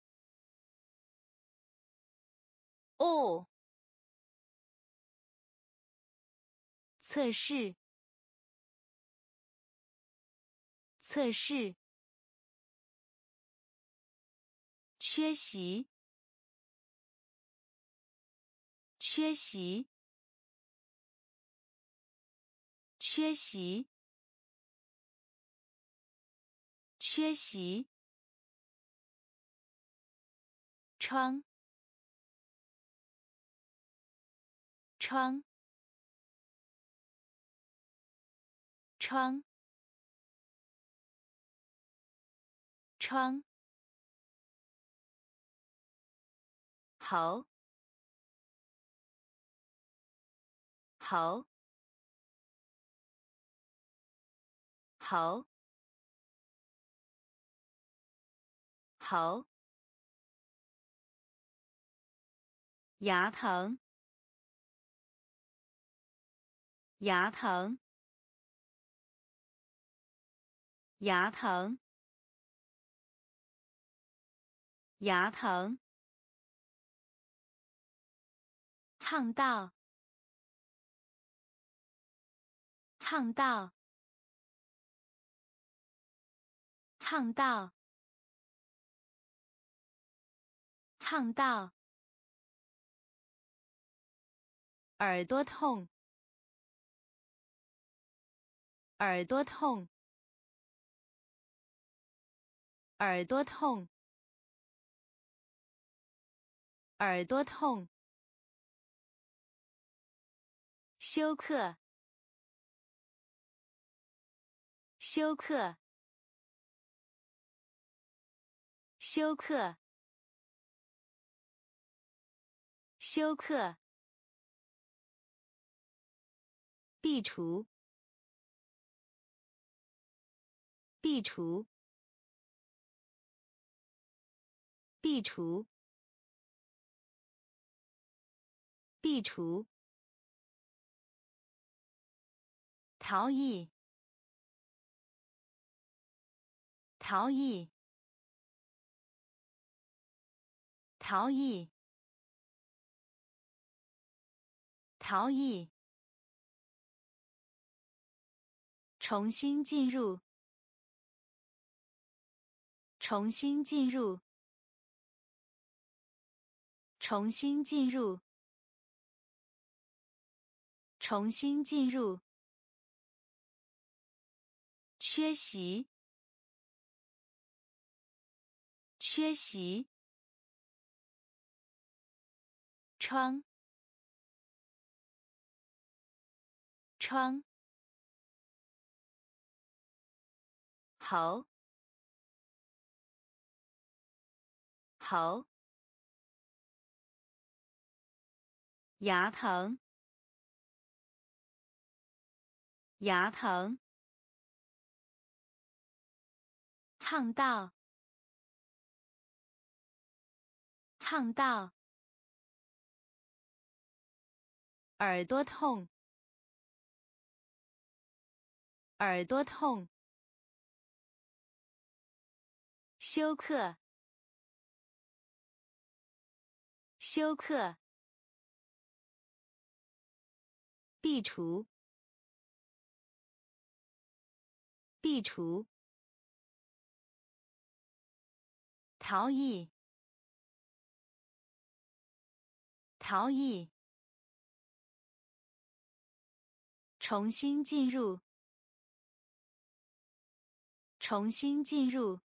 哦，测试，测试，缺席，缺席，缺席，缺席，窗，窗，窗，窗，好，好，好，好，牙疼，牙疼，牙疼，牙疼， 巷道，巷道，巷道，巷道。耳朵痛，耳朵痛，耳朵痛，耳朵痛。休克，休克，休克，休克。壁橱，壁橱，壁橱，壁橱。逃逸，逃逸，逃逸，逃逸。重新进入，重新进入，重新进入，重新进入。缺席，缺席。窗，窗。好，好。牙疼，牙疼。巷道，巷道。耳朵痛，耳朵痛。休克，休克。壁橱，壁橱。逃逸，逃逸。重新进入，重新进入。